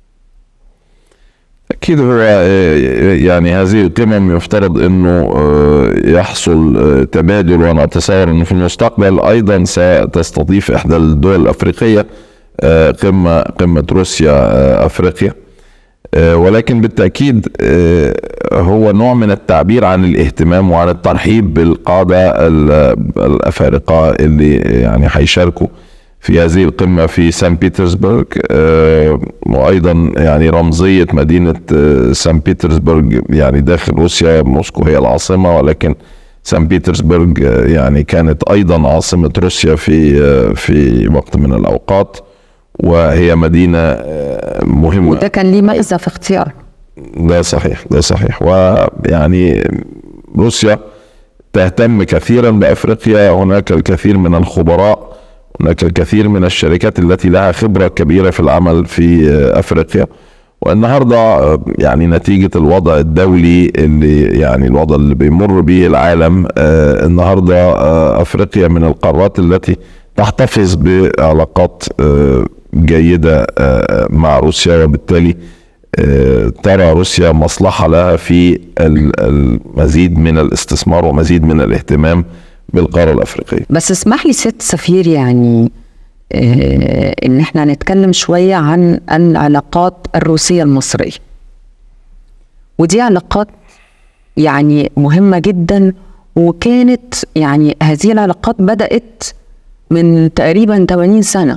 S5: أكيد يعني هذه القمم يفترض أنه يحصل تبادل، وأنا أتصور أنه في المستقبل أيضا ستستضيف إحدى الدول الأفريقية قمة قمة روسيا أفريقيا. ولكن بالتأكيد هو نوع من التعبير عن الاهتمام وعن الترحيب بالقادة الأفارقة اللي يعني هيشاركوا في هذه القمة في سان بيترسبرغ. وأيضا يعني رمزية مدينة سان بيترسبرغ يعني داخل روسيا، موسكو هي العاصمة، ولكن سان بيترسبرغ يعني كانت أيضا عاصمة روسيا في في وقت من الأوقات، وهي مدينة مهمة.
S6: وده كان ليه مغزى في اختيار.
S5: ده صحيح ده صحيح. ويعني روسيا تهتم كثيرا بأفريقيا، هناك الكثير من الخبراء، هناك الكثير من الشركات التي لها خبرة كبيرة في العمل في أفريقيا. والنهاردة يعني نتيجة الوضع الدولي اللي يعني الوضع اللي بيمر به العالم، النهاردة أفريقيا من القارات التي تحتفظ بعلاقات جيدة مع روسيا، وبالتالي ترى روسيا مصلحة لها في المزيد من الاستثمار ومزيد من الاهتمام بالقارة الأفريقية.
S6: بس اسمح لي ست سفير يعني آه ان احنا نتكلم شوية عن العلاقات الروسية المصرية، ودي علاقات يعني مهمة جدا، وكانت يعني هذه العلاقات بدأت من تقريبا ثمانين سنة.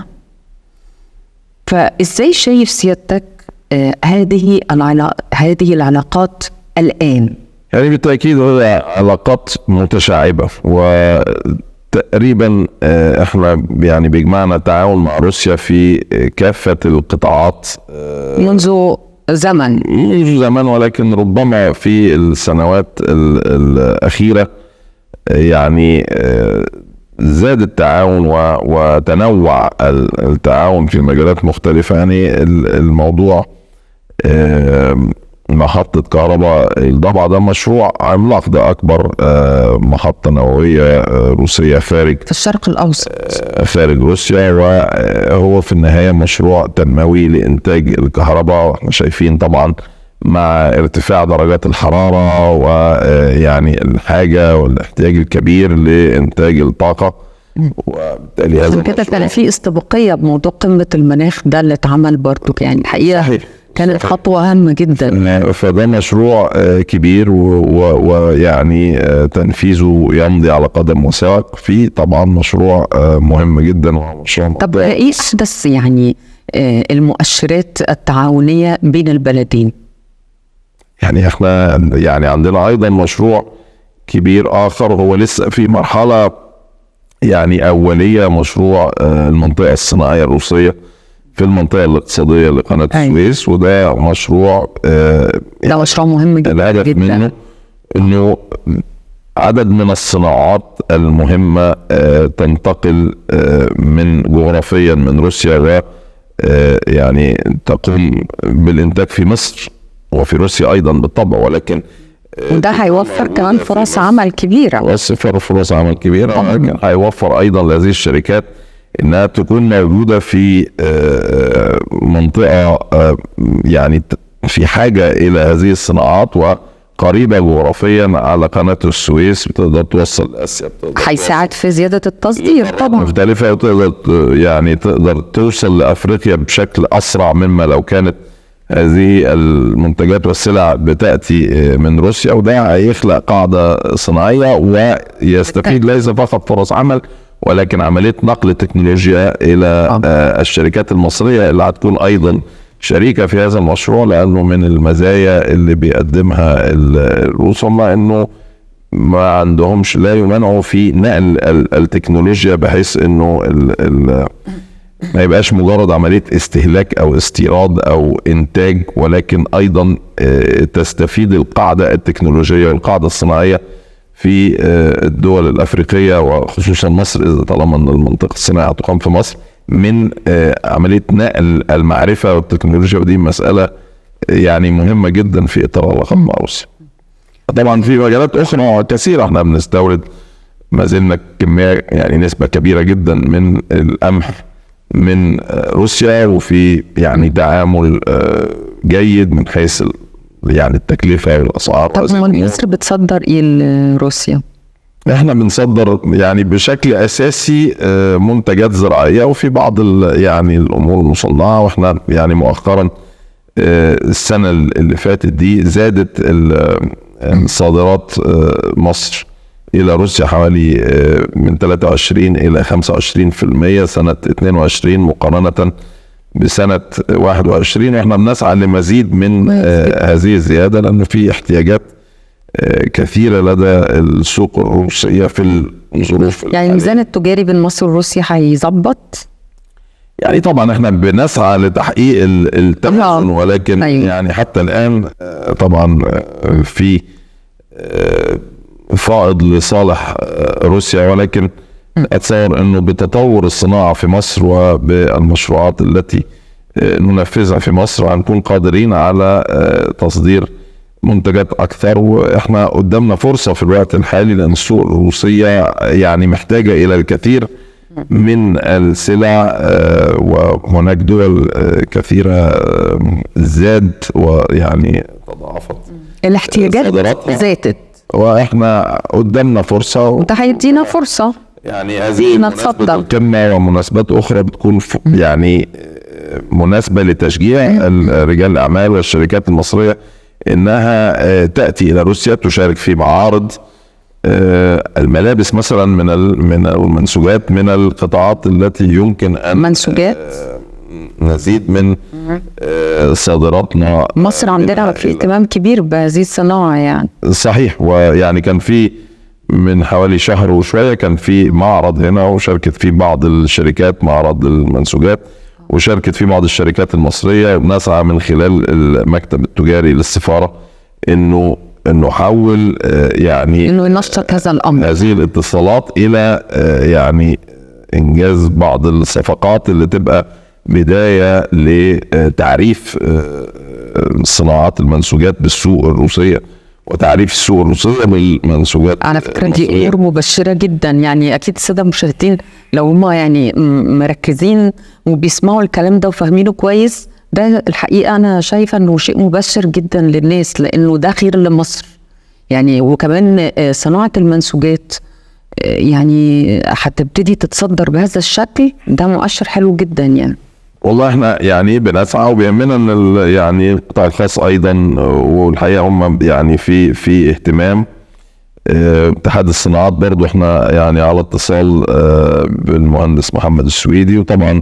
S6: فازاي شايف سيادتك آه هذه العلاقات هذه العلاقات الآن؟
S5: يعني بالتأكيد هي علاقات متشعبة، وتقريبا احنا يعني بيجمعنا التعاون مع روسيا في كافة القطاعات
S6: منذ زمن
S5: منذ زمن، ولكن ربما في السنوات الأخيرة يعني زاد التعاون وتنوع التعاون في مجالات مختلفة. يعني الموضوع محطة كهرباء الضبع ده مشروع عملاق، ده أكبر محطة نووية روسية خارج
S6: في الشرق الأوسط
S5: خارج روسيا، وهو في النهاية مشروع تنموي لإنتاج الكهرباء. واحنا شايفين طبعا مع ارتفاع درجات الحرارة ويعني الحاجة والاحتياج الكبير لإنتاج الطاقة، وبالتالي هذا
S6: كده كان في استباقية بموضوع قمة المناخ ده اللي اتعمل برضو، يعني الحقيقة صحيح. كانت خطوة هامة جدا.
S5: فده مشروع كبير ويعني تنفيذه يمضي على قدم وساق. في طبعا مشروع مهم جدا ومشروع
S6: طب ايه احدث يعني المؤشرات التعاونية بين البلدين؟
S5: يعني احنا يعني عندنا ايضا مشروع كبير اخر هو لسه في مرحلة يعني اولية، مشروع المنطقة الصناعية الروسية في المنطقة الاقتصادية لقناة السويس، وده مشروع
S6: آه ده مشروع مهم جدا.
S5: الهدف
S6: جدا
S5: منه انه عدد من الصناعات المهمة آه تنتقل آه من جغرافيا من روسيا و آه يعني تقوم بالانتاج في مصر وفي روسيا ايضا بالطبع، ولكن
S6: آه وده هيوفر كمان فرص عمل كبيرة.
S5: وفر فرص عمل كبيرة، ولكن هيوفر ايضا لهذه الشركات انها تكون موجودة في منطقة يعني في حاجة الى هذه الصناعات وقريبة جغرافيا على قناة السويس، بتقدر توصل لآسيا،
S6: هيساعد في زيادة التصدير طبعا
S5: مختلفة، وتقدر يعني تقدر توصل لأفريقيا بشكل أسرع مما لو كانت هذه المنتجات والسلع بتأتي من روسيا. وده هيخلق قاعدة صناعية ويستفيد ليس فقط فرص عمل ولكن عملية نقل التكنولوجيا إلى آه. الشركات المصرية اللي هتكون أيضا شريكة في هذا المشروع، لأنه من المزايا اللي بيقدمها الروس هم أنه ما عندهمش لا يمنعوا في نقل التكنولوجيا، بحيث أنه ال ال ما يبقاش مجرد عملية استهلاك أو استيراد أو إنتاج، ولكن أيضا آه تستفيد القاعدة التكنولوجية والقاعدة الصناعية في الدول الأفريقية وخصوصا مصر، إذا طالما أن المنطقة الصناعية تقام في مصر، من عملية نقل المعرفة والتكنولوجيا، ودي مسألة يعني مهمة جدا في إطار العلاقات مع روسيا. طبعا في مجالات أخرى كثيرة احنا بنستورد ما زلنا كمية يعني نسبة كبيرة جدا من القمح من روسيا، وفي يعني تعامل جيد من حيث يعني التكلفة والأسعار.
S6: طب مصر بتصدر ايه لروسيا؟
S5: احنا بنصدر يعني بشكل اساسي منتجات زراعية، وفي بعض يعني الامور المصنعة، واحنا يعني مؤخرا السنة اللي فاتت دي زادت صادرات مصر الى روسيا حوالي من ثلاثة وعشرين الى خمسة وعشرين بالمئة سنة اثنين وعشرين مقارنة بسنة واحد وعشرين. احنا بنسعى لمزيد من آه هذه الزيادة، لأنه في احتياجات آه كثيرة لدى السوق الروسية في الظروف.
S6: يعني الميزان التجاري بين مصر وروسيا هيظبط؟
S5: يعني طبعا احنا بنسعى لتحقيق التوازن، ولكن أيوة. يعني حتى الآن آه طبعا آه في آه فائض لصالح آه روسيا، ولكن أتصور أنه بتطور الصناعة في مصر وبالمشروعات التي ننفذها في مصر هنكون قادرين على تصدير منتجات أكثر. وإحنا قدامنا فرصة في الوقت الحالي، لأن السوق الروسية يعني محتاجة إلى الكثير من السلع، وهناك دول كثيرة زاد ويعني تضاعفت
S6: الاحتياجات زادت،
S5: وإحنا قدامنا فرصة
S6: وده هيدينا فرصة.
S5: يعني هذه مناسبة القمة ومناسبات أخرى بتكون يعني مناسبة لتشجيع رجال الأعمال والشركات المصرية إنها تأتي إلى روسيا تشارك في معارض الملابس مثلا من من المنسوجات من القطاعات التي يمكن أن
S6: منسوجات
S5: نزيد من آه، صادراتنا.
S6: مصر عندنا في اهتمام كبير بهذه الصناعة يعني.
S5: صحيح، ويعني كان في من حوالي شهر وشوية كان في معرض هنا وشاركت فيه بعض الشركات، معرض المنسوجات، وشاركت فيه بعض الشركات المصرية. وبنسعى من خلال المكتب التجاري للسفارة انه انه حول يعني
S6: انه ينشط هذا الامر،
S5: هذه الاتصالات الى يعني انجاز بعض الصفقات اللي تبقى بداية لتعريف صناعات المنسوجات بالسوق الروسية وتعريف السوق الروسية بالمنسوجات.
S6: على فكرة دي امور مبشرة جدا، يعني اكيد السادة المشاهدين لو هم يعني مركزين وبيسمعوا الكلام ده وفاهمينه كويس، ده الحقيقة انا شايفة انه شيء مبشر جدا للناس، لانه ده خير لمصر يعني. وكمان صناعة المنسوجات يعني هتبتدي تتصدر بهذا الشكل، ده مؤشر حلو جدا يعني.
S5: والله احنا يعني بنسعى وبيهمنا ان يعني القطاع الخاص ايضا، والحقيقه هم يعني في في اهتمام. اتحاد الصناعات برضو احنا يعني على اتصال بالمهندس محمد السويدي، وطبعا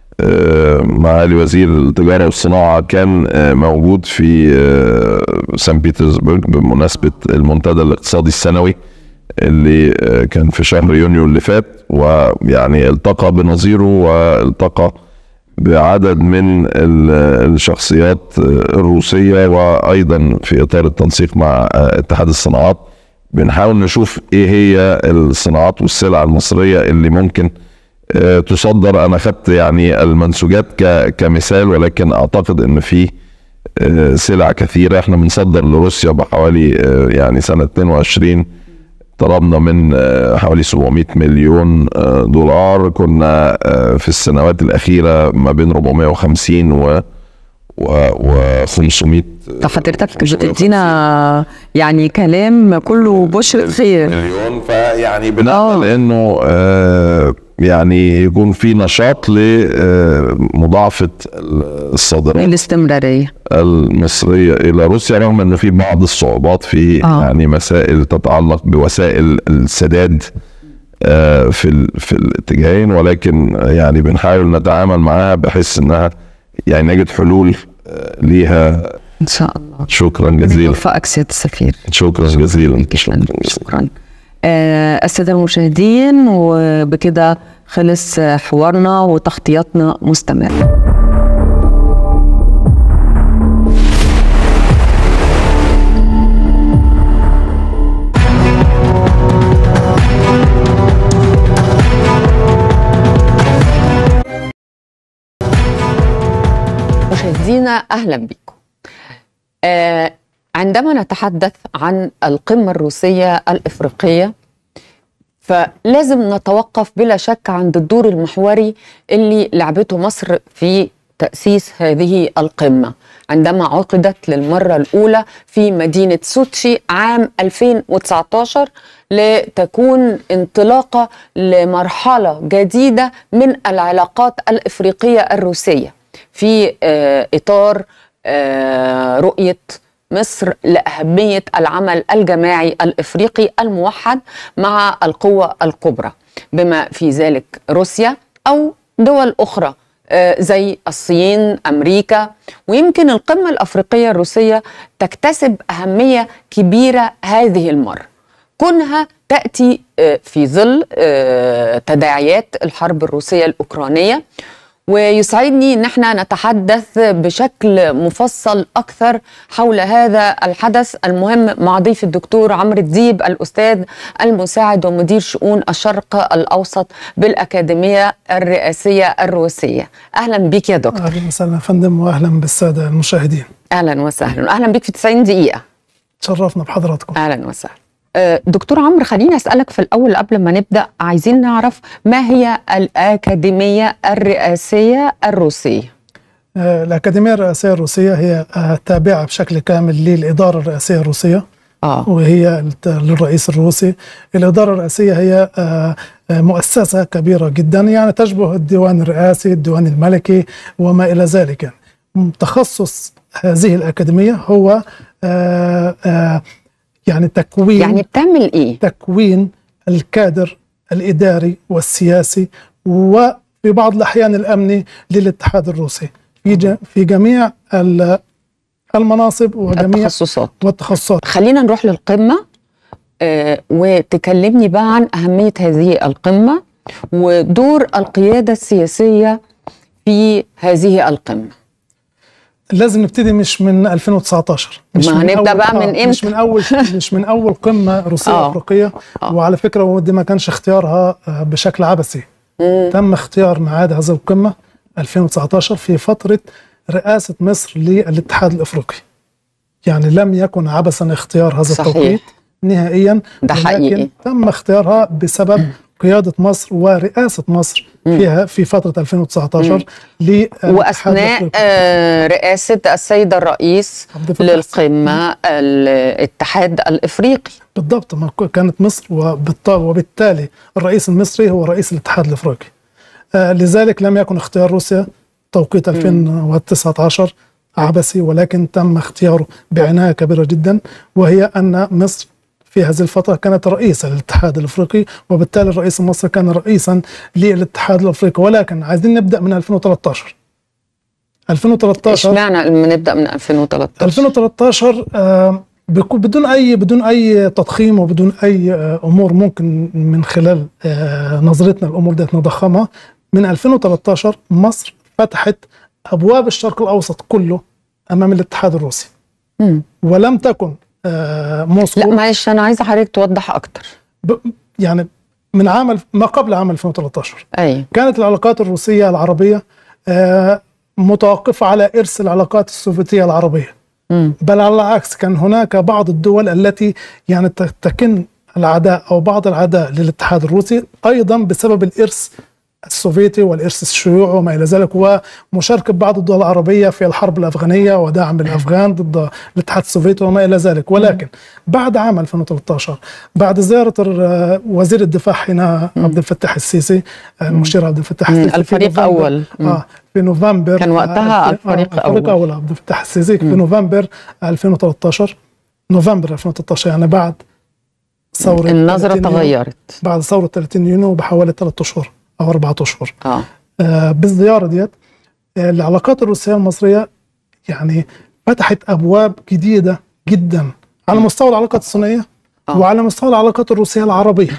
S5: معالي وزير التجاره والصناعه كان موجود في سان بيترسبرغ بمناسبه المنتدى الاقتصادي السنوي اللي كان في شهر يونيو اللي فات، ويعني التقى بنظيره والتقى بعدد من الشخصيات الروسية، وأيضا في إطار التنسيق مع اتحاد الصناعات بنحاول نشوف إيه هي الصناعات والسلع المصرية اللي ممكن تصدر. أنا خدت يعني المنسوجات كمثال، ولكن أعتقد إن في سلع كثيرة احنا بنصدر لروسيا بحوالي يعني سنة اثنين وعشرين طلبنا من حوالي سبعمائة مليون دولار، كنا في السنوات الأخيرة ما بين أربعمائة وخمسين و و خمسمائة.
S6: فحضرتك بتدينا يعني كلام كله بشرة خير
S5: مليون، فيعني بنأمل انه يعني يكون في نشاط لمضاعفة الصادرات
S6: الاستمرارية
S5: المصرية إلى روسيا، رغم أن في بعض الصعوبات في آه. يعني مسائل تتعلق بوسائل السداد في في الاتجاهين، ولكن يعني بنحاول نتعامل معها بحيث أنها يعني نجد حلول ليها
S6: إن شاء الله.
S5: شكرا جزيلا.
S6: يوفقك سيادة السفير.
S5: شكرا جزيلا.
S6: شكرا, شكرا. آه السادة المشاهدين، وبكده خلص حوارنا وتغطياتنا مستمرة.
S2: مشاهدينا أهلا بكم. آه عندما نتحدث عن القمة الروسية الإفريقية فلازم نتوقف بلا شك عند الدور المحوري اللي لعبته مصر في تأسيس هذه القمة، عندما عقدت للمرة الأولى في مدينة سوتشي عام ألفين وتسعة عشر لتكون انطلاقة لمرحلة جديدة من العلاقات الإفريقية الروسية في إطار رؤية مصر لأهمية العمل الجماعي الإفريقي الموحد مع القوى الكبرى، بما في ذلك روسيا أو دول أخرى زي الصين، أمريكا. ويمكن القمة الأفريقية الروسية تكتسب أهمية كبيرة هذه المرة، كونها تأتي في ظل تداعيات الحرب الروسية الأوكرانية. ويسعدني ان احنا نتحدث بشكل مفصل اكثر حول هذا الحدث المهم مع ضيف الدكتور عمرو الديب، الاستاذ المساعد ومدير شؤون الشرق الاوسط بالاكاديميه الرئاسيه الروسيه. اهلا بك يا دكتور.
S7: اهلا وسهلا يا فندم، واهلا بالساده المشاهدين.
S2: اهلا وسهلا، اهلا بك في تسعين دقيقه.
S7: تشرفنا بحضراتكم.
S2: اهلا وسهلا. دكتور عمرو، خليني أسألك في الأول قبل ما نبدأ، عايزين نعرف ما هي الأكاديمية الرئاسية الروسية؟
S7: الأكاديمية الرئاسية الروسية هي تابعة بشكل كامل للإدارة الرئاسية الروسية. آه. وهي للرئيس الروسي. الإدارة الرئاسية هي مؤسسة كبيرة جدا، يعني تشبه الديوان الرئاسي، الديوان الملكي وما إلى ذلك. تخصص هذه الأكاديمية هو آآ آآ يعني تكوين
S2: يعني بتعمل ايه؟
S7: تكوين الكادر الاداري والسياسي، وفي في بعض الأحيان الأمني للاتحاد الروسي في في جميع المناصب وجميع
S6: التخصصات
S7: والتخصصات.
S6: خلينا نروح للقمة آه وتكلمني بقى عن أهمية هذه القمة ودور القيادة السياسية في هذه القمة.
S7: لازم نبتدي مش من ألفين وتسعتاشر،
S6: مش ما هنبدأ بقى من امتى؟
S7: مش من أول مش من أول قمة روسية أوه. أفريقية أوه. وعلى فكرة ودي ما كانش اختيارها بشكل عبثي. مم. تم اختيار ميعاد هذه القمة ألفين وتسعتاشر في فترة رئاسة مصر للاتحاد الأفريقي. يعني لم يكن عبثا اختيار هذا صحيح. التوقيت نهائيا،
S6: ده حقيقي.
S7: تم اختيارها بسبب قيادة مصر ورئاسة مصر فيها في فترة ألفين وتسعتاشر
S6: وأثناء آه رئاسة السيد الرئيس للقمة الاتحاد الإفريقي.
S7: بالضبط، ما كانت مصر وبالتالي الرئيس المصري هو رئيس الاتحاد الإفريقي. آه لذلك لم يكن اختيار روسيا توقيت ألفين وتسعتاشر عبثي، ولكن تم اختياره بعناية كبيرة جدا، وهي أن مصر في هذه الفترة كانت رئيسة للاتحاد الأفريقي، وبالتالي الرئيس المصري كان رئيسا للاتحاد الأفريقي. ولكن عايزين نبدأ من ألفين وتلتاشر. ألفين وتلتاشر
S6: اشمعنى نبدأ من ألفين وتلتاشر؟
S7: ألفين وتلتاشر آه بدون أي بدون أي تضخيم وبدون أي آه أمور ممكن من خلال آه نظرتنا الأمور دي نضخمها. من ألفين وتلتاشر مصر فتحت أبواب الشرق الأوسط كله أمام الاتحاد الروسي. م. ولم تكن آه موسكو.
S6: لا معلش أنا عايزة حضرتك توضح أكتر.
S7: يعني من عام ما قبل عام ألفين وتلتاشر
S6: أي.
S7: كانت العلاقات الروسية العربية آه متوقفة على إرث العلاقات السوفيتية العربية. م. بل على العكس كان هناك بعض الدول التي يعني تكن العداء أو بعض العداء للاتحاد الروسي أيضا بسبب الإرث السوفيتي والإرث الشيوعي وما إلى ذلك، ومشاركة بعض الدول العربية في الحرب الأفغانية ودعم الأفغان ضد الاتحاد السوفيتي وما إلى ذلك. ولكن بعد عام ألفين وتلتاشر بعد زيارة وزير الدفاع هنا عبد الفتاح السيسي، المشير عبد الفتاح السيسي
S6: الفريق أول
S7: آه في نوفمبر
S6: كان وقتها الفريق
S7: آه الفريق أول عبد الفتاح السيسي في نوفمبر ألفين وتلتاشر نوفمبر ألفين وتلتاشر يعني بعد ثورة
S6: النظرة تغيرت
S7: بعد ثورة ثلاثين يونيو بحوالي ثلاثة أشهر أو أربعة أشهر.
S6: آه.
S7: آه بالزيارة ديت آه العلاقات الروسية المصرية يعني فتحت أبواب جديدة جدا على مستوى العلاقات الصينية آه. وعلى مستوى العلاقات الروسية العربية.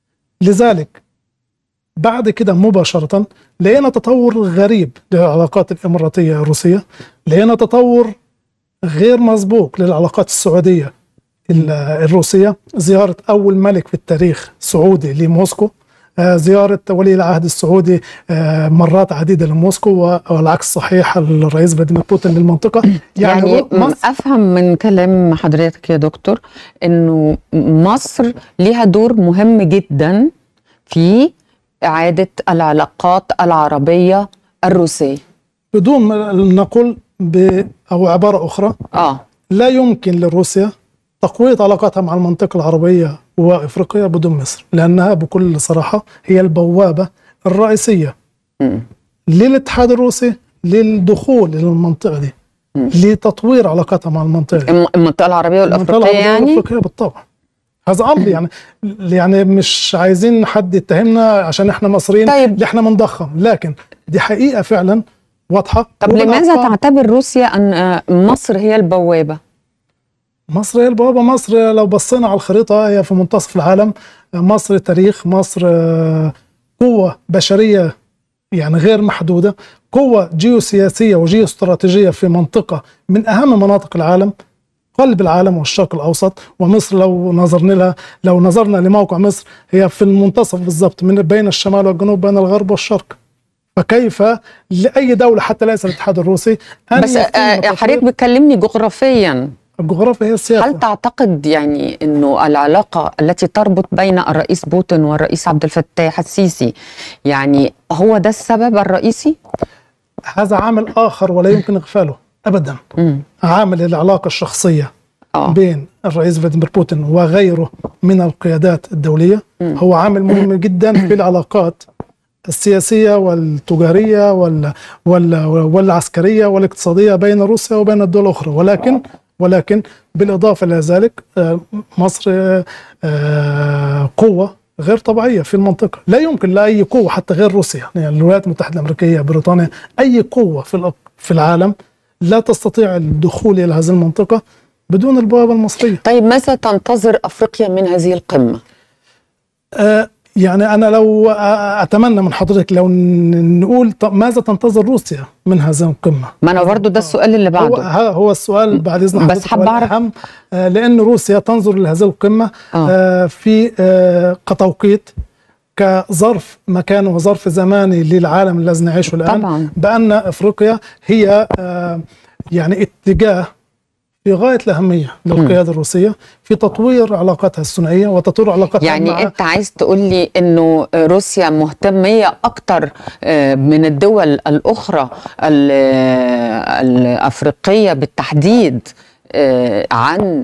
S7: لذلك بعد كده مباشرة لقينا تطور غريب للعلاقات الإماراتية الروسية، لقينا تطور غير مسبوق للعلاقات السعودية الروسية، زيارة أول ملك في التاريخ سعودي لموسكو، زيارة ولي العهد السعودي مرات عديدة لموسكو، والعكس صحيح الرئيس فلاديمير بوتين للمنطقة.
S6: يعني, يعني أفهم من كلام حضرتك يا دكتور أنه مصر لها دور مهم جدا في إعادة العلاقات العربية الروسية،
S7: بدون ما نقول أو عبارة أخرى
S6: آه.
S7: لا يمكن لروسيا تقوية علاقاتها مع المنطقة العربية وإفريقيا بدون مصر، لأنها بكل صراحة هي البوابة الرئيسية م. للاتحاد الروسي للدخول إلى المنطقة دي، م. لتطوير علاقاتها مع المنطقة دي.
S6: المنطقة العربية والأفريقية يعني؟
S7: والأفريقية بالطبع. هذا أمر يعني يعني مش عايزين حد يتهمنا عشان إحنا مصريين
S6: طيب.
S7: اللي إحنا بنضخم، لكن دي حقيقة فعلا واضحة.
S6: طب لماذا تعتبر روسيا أن مصر هي البوابة؟
S7: مصر هي البوابة. مصر لو بصينا على الخريطة هي في منتصف العالم. مصر تاريخ، مصر قوة بشرية يعني غير محدودة، قوة جيوسياسية وجيوستراتيجية في منطقة من أهم مناطق العالم، قلب العالم والشرق الأوسط. ومصر لو نظرنا لها لو نظرنا لموقع مصر هي في المنتصف بالضبط من بين الشمال والجنوب، بين الغرب والشرق. فكيف لأي دولة حتى ليس الاتحاد الروسي أن
S6: بس حضرتك بتكلمني جغرافيا،
S7: الجغرافيا هي السياسة.
S6: هل تعتقد يعني أنه العلاقة التي تربط بين الرئيس بوتين والرئيس عبد الفتاح السيسي يعني هو ده السبب الرئيسي؟
S7: هذا عامل آخر ولا يمكن إغفاله أبدا. م. عامل العلاقة الشخصية أوه. بين الرئيس فلاديمير بوتين وغيره من القيادات الدولية م. هو عامل مهم جدا في العلاقات السياسية والتجارية وال وال والعسكرية والاقتصادية بين روسيا وبين الدول الأخرى. ولكن ولكن بالإضافة إلى ذلك مصر قوة غير طبيعية في المنطقة. لا يمكن لأي قوة حتى غير روسيا، يعني الولايات المتحدة الأمريكية، بريطانيا، أي قوة في في العالم لا تستطيع الدخول إلى هذه المنطقة بدون البوابة المصرية.
S2: طيب ماذا تنتظر أفريقيا من هذه القمة؟
S7: آه يعني أنا لو أتمنى من حضرتك لو نقول ماذا تنتظر روسيا من هذه القمة.
S2: ما أنا برضو ده السؤال اللي بعده.
S7: هو, هو السؤال بعد إذن حضرتك،
S2: بس حابة أعرف
S7: أهم آه لأن روسيا تنظر لهذه القمة آه. آه في آه كتوقيت، كظرف مكان وظرف زماني للعالم الذي نعيشه الآن طبعا. بأن أفريقيا هي آه يعني اتجاه في غاية الأهمية للقيادة الروسية في تطوير علاقاتها الثنائية وتطوير علاقاتها
S2: يعني
S7: مع
S2: أنت عايز تقول لي أنه روسيا مهتمية أكتر من الدول الأخرى الأفريقية بالتحديد عن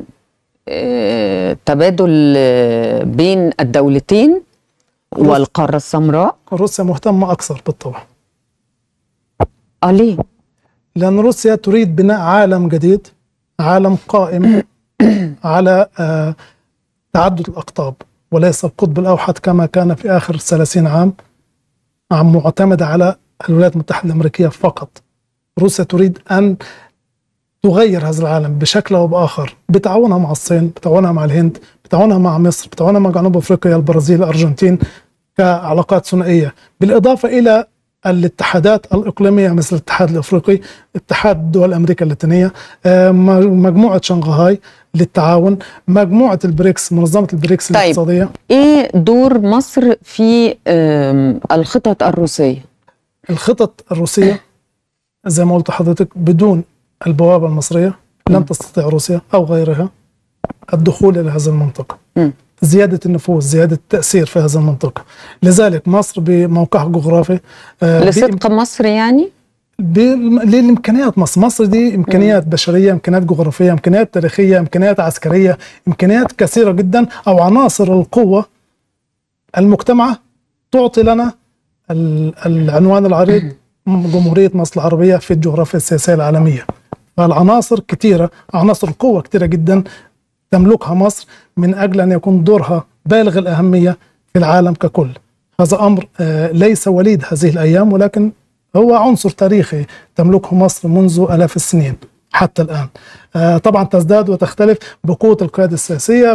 S2: تبادل بين الدولتين والقارة السمراء؟
S7: روسيا مهتمة أكثر بالطبع.
S2: آه ليه؟
S7: لأن روسيا تريد بناء عالم جديد، عالم قائم على آه تعدد الأقطاب وليس القطب الأوحد كما كان في آخر ثلاثين عام عم معتمد على الولايات المتحدة الأمريكية فقط. روسيا تريد أن تغير هذا العالم بشكل أو بآخر بتعاونها مع الصين، بتعاونها مع الهند، بتعاونها مع مصر، بتعاونها مع جنوب أفريقيا، البرازيل، الأرجنتين كعلاقات ثنائية، بالإضافة إلى الاتحادات الإقليمية مثل الاتحاد الأفريقي، اتحاد دول أمريكا اللاتينية، مجموعة شنغهاي للتعاون، مجموعة البريكس، منظمة البريكس
S2: طيب
S7: الاقتصادية.
S2: إيه دور مصر في الخطط الروسية؟
S7: الخطط الروسية زي ما قلت حضرتك بدون البوابة المصرية لن تستطيع روسيا أو غيرها الدخول إلى هذه المنطقة. م. زيادة النفوذ، زيادة التأثير في هذه المنطقة. لذلك مصر بموقعها الجغرافي
S2: آه لصدق مصر يعني؟
S7: للإمكانيات مصر، مصر دي إمكانيات م. بشرية، إمكانيات جغرافية، إمكانيات تاريخية، إمكانيات عسكرية، إمكانيات كثيرة جدا أو عناصر القوة المجتمعة تعطي لنا العنوان العريض جمهورية مصر العربية في الجغرافيا السياسية العالمية. فالعناصر كثيرة، عناصر قوة كثيرة جدا تملكها مصر من أجل أن يكون دورها بالغ الأهمية في العالم ككل. هذا أمر ليس وليد هذه الأيام ولكن هو عنصر تاريخي تملكه مصر منذ آلاف السنين حتى الآن. طبعا تزداد وتختلف بقوة القيادة السياسية،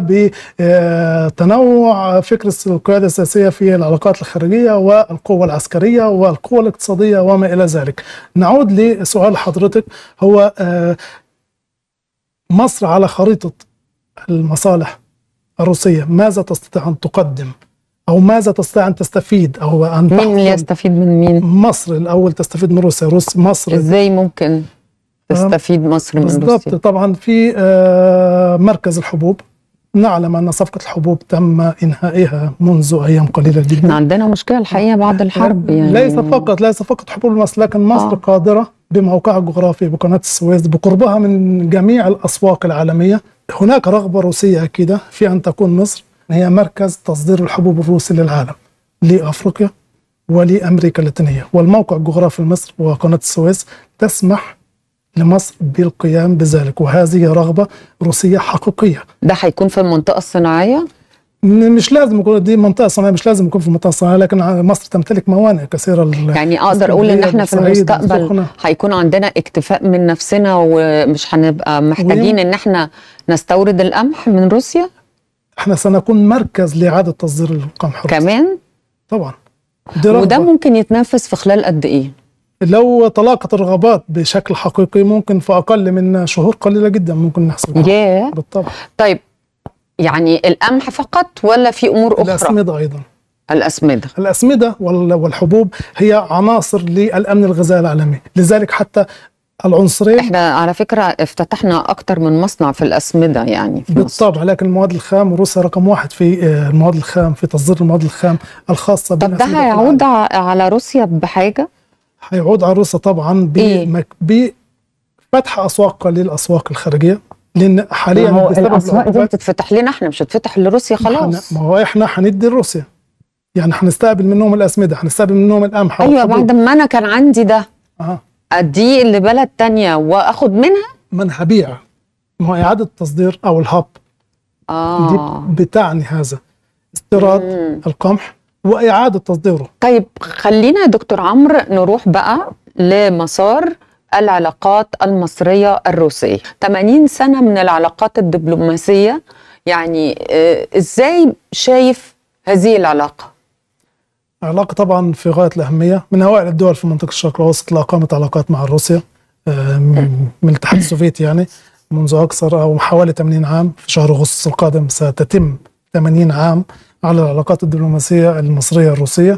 S7: بتنوع فكرة القيادة السياسية في العلاقات الخارجية والقوة العسكرية والقوة الاقتصادية وما إلى ذلك. نعود لسؤال حضرتك، هو مصر على خريطة المصالح الروسية ماذا تستطيع أن تقدم أو ماذا تستطيع أن تستفيد أو أن
S2: مين اللي يستفيد من مين؟
S7: مصر الأول تستفيد من روسيا. روس مصر
S2: إزاي ممكن تستفيد مصر من روسيا؟
S7: بالضبط. طبعا في مركز الحبوب، نعلم أن صفقة الحبوب تم إنهائها منذ أيام قليلة جدا.
S2: احنا عندنا مشكلة الحقيقة بعد الحرب يعني.
S7: ليس فقط ليس فقط حبوب مصر، لكن مصر آه. قادرة بموقعها الجغرافي بقناة السويس بقربها من جميع الأسواق العالمية. هناك رغبة روسية أكيدة في أن تكون مصر هي مركز تصدير الحبوب الروسي للعالم، لأفريقيا ولأمريكا اللاتينية، والموقع الجغرافي لمصر وقناة السويس تسمح لمصر بالقيام بذلك، وهذه رغبة روسية حقيقية.
S2: ده هيكون في المنطقة الصناعية؟
S7: مش لازم يكون دي منطقة صناعية، مش لازم يكون في المنطقة الصناعية، لكن مصر تمتلك موانئ كثيرة.
S2: يعني أقدر أقول إن إحنا في المستقبل هيكون عندنا اكتفاء من نفسنا ومش هنبقى محتاجين إن إحنا نستورد القمح من روسيا؟
S7: إحنا سنكون مركز لإعادة تصدير القمح
S2: كمان؟
S7: طبعا.
S2: وده ممكن يتنفذ في خلال قد إيه؟
S7: لو تلاقت الرغبات بشكل حقيقي ممكن في أقل من شهور قليلة جدا ممكن نحصل.
S2: ياه
S7: بالطبع.
S2: طيب يعني القمح فقط ولا في أمور أخرى؟
S7: الأسمدة أيضا.
S2: الأسمدة
S7: الأسمدة والحبوب هي عناصر للأمن الغذائي العالمي، لذلك حتى العنصرين.
S2: احنا على فكرة افتتحنا أكتر من مصنع في الأسمدة يعني في
S7: بالطبع، لكن المواد الخام روسيا رقم واحد في المواد الخام، في تصدير المواد الخام الخاصة.
S2: طب ده هيعود على روسيا بحاجة؟
S7: هيعود على روسيا طبعا بفتح أسواق للأسواق الخارجية، لأن حاليا
S2: ما هو الأسواق دي بتتفتح لنا احنا، مش هتفتح لروسيا خلاص.
S7: ما هو احنا هندي لروسيا، يعني هنستقبل منهم الأسمدة، هنستقبل منهم القمح.
S2: أيوة بعد ما أنا كان عندي ده
S7: أه.
S2: أديه لبلد تانية وأخد منها؟
S7: من هبيع. ما هو إعادة التصدير أو الهاب
S2: آه.
S7: دي بتعني هذا استيراد القمح وإعادة تصديره.
S2: طيب خلينا يا دكتور عمرو نروح بقى لمسار العلاقات المصرية الروسية. ثمانين سنة من العلاقات الدبلوماسية، يعني إزاي شايف هذه العلاقة؟
S7: علاقة طبعا في غاية الأهمية، من أوائل الدول في منطقة الشرق الأوسط لأقامت علاقات مع روسيا من الاتحاد السوفيتي، يعني منذ أكثر أو حوالي ثمانين عام. في شهر أغسطس القادم ستتم ثمانين عام على العلاقات الدبلوماسية المصرية الروسية.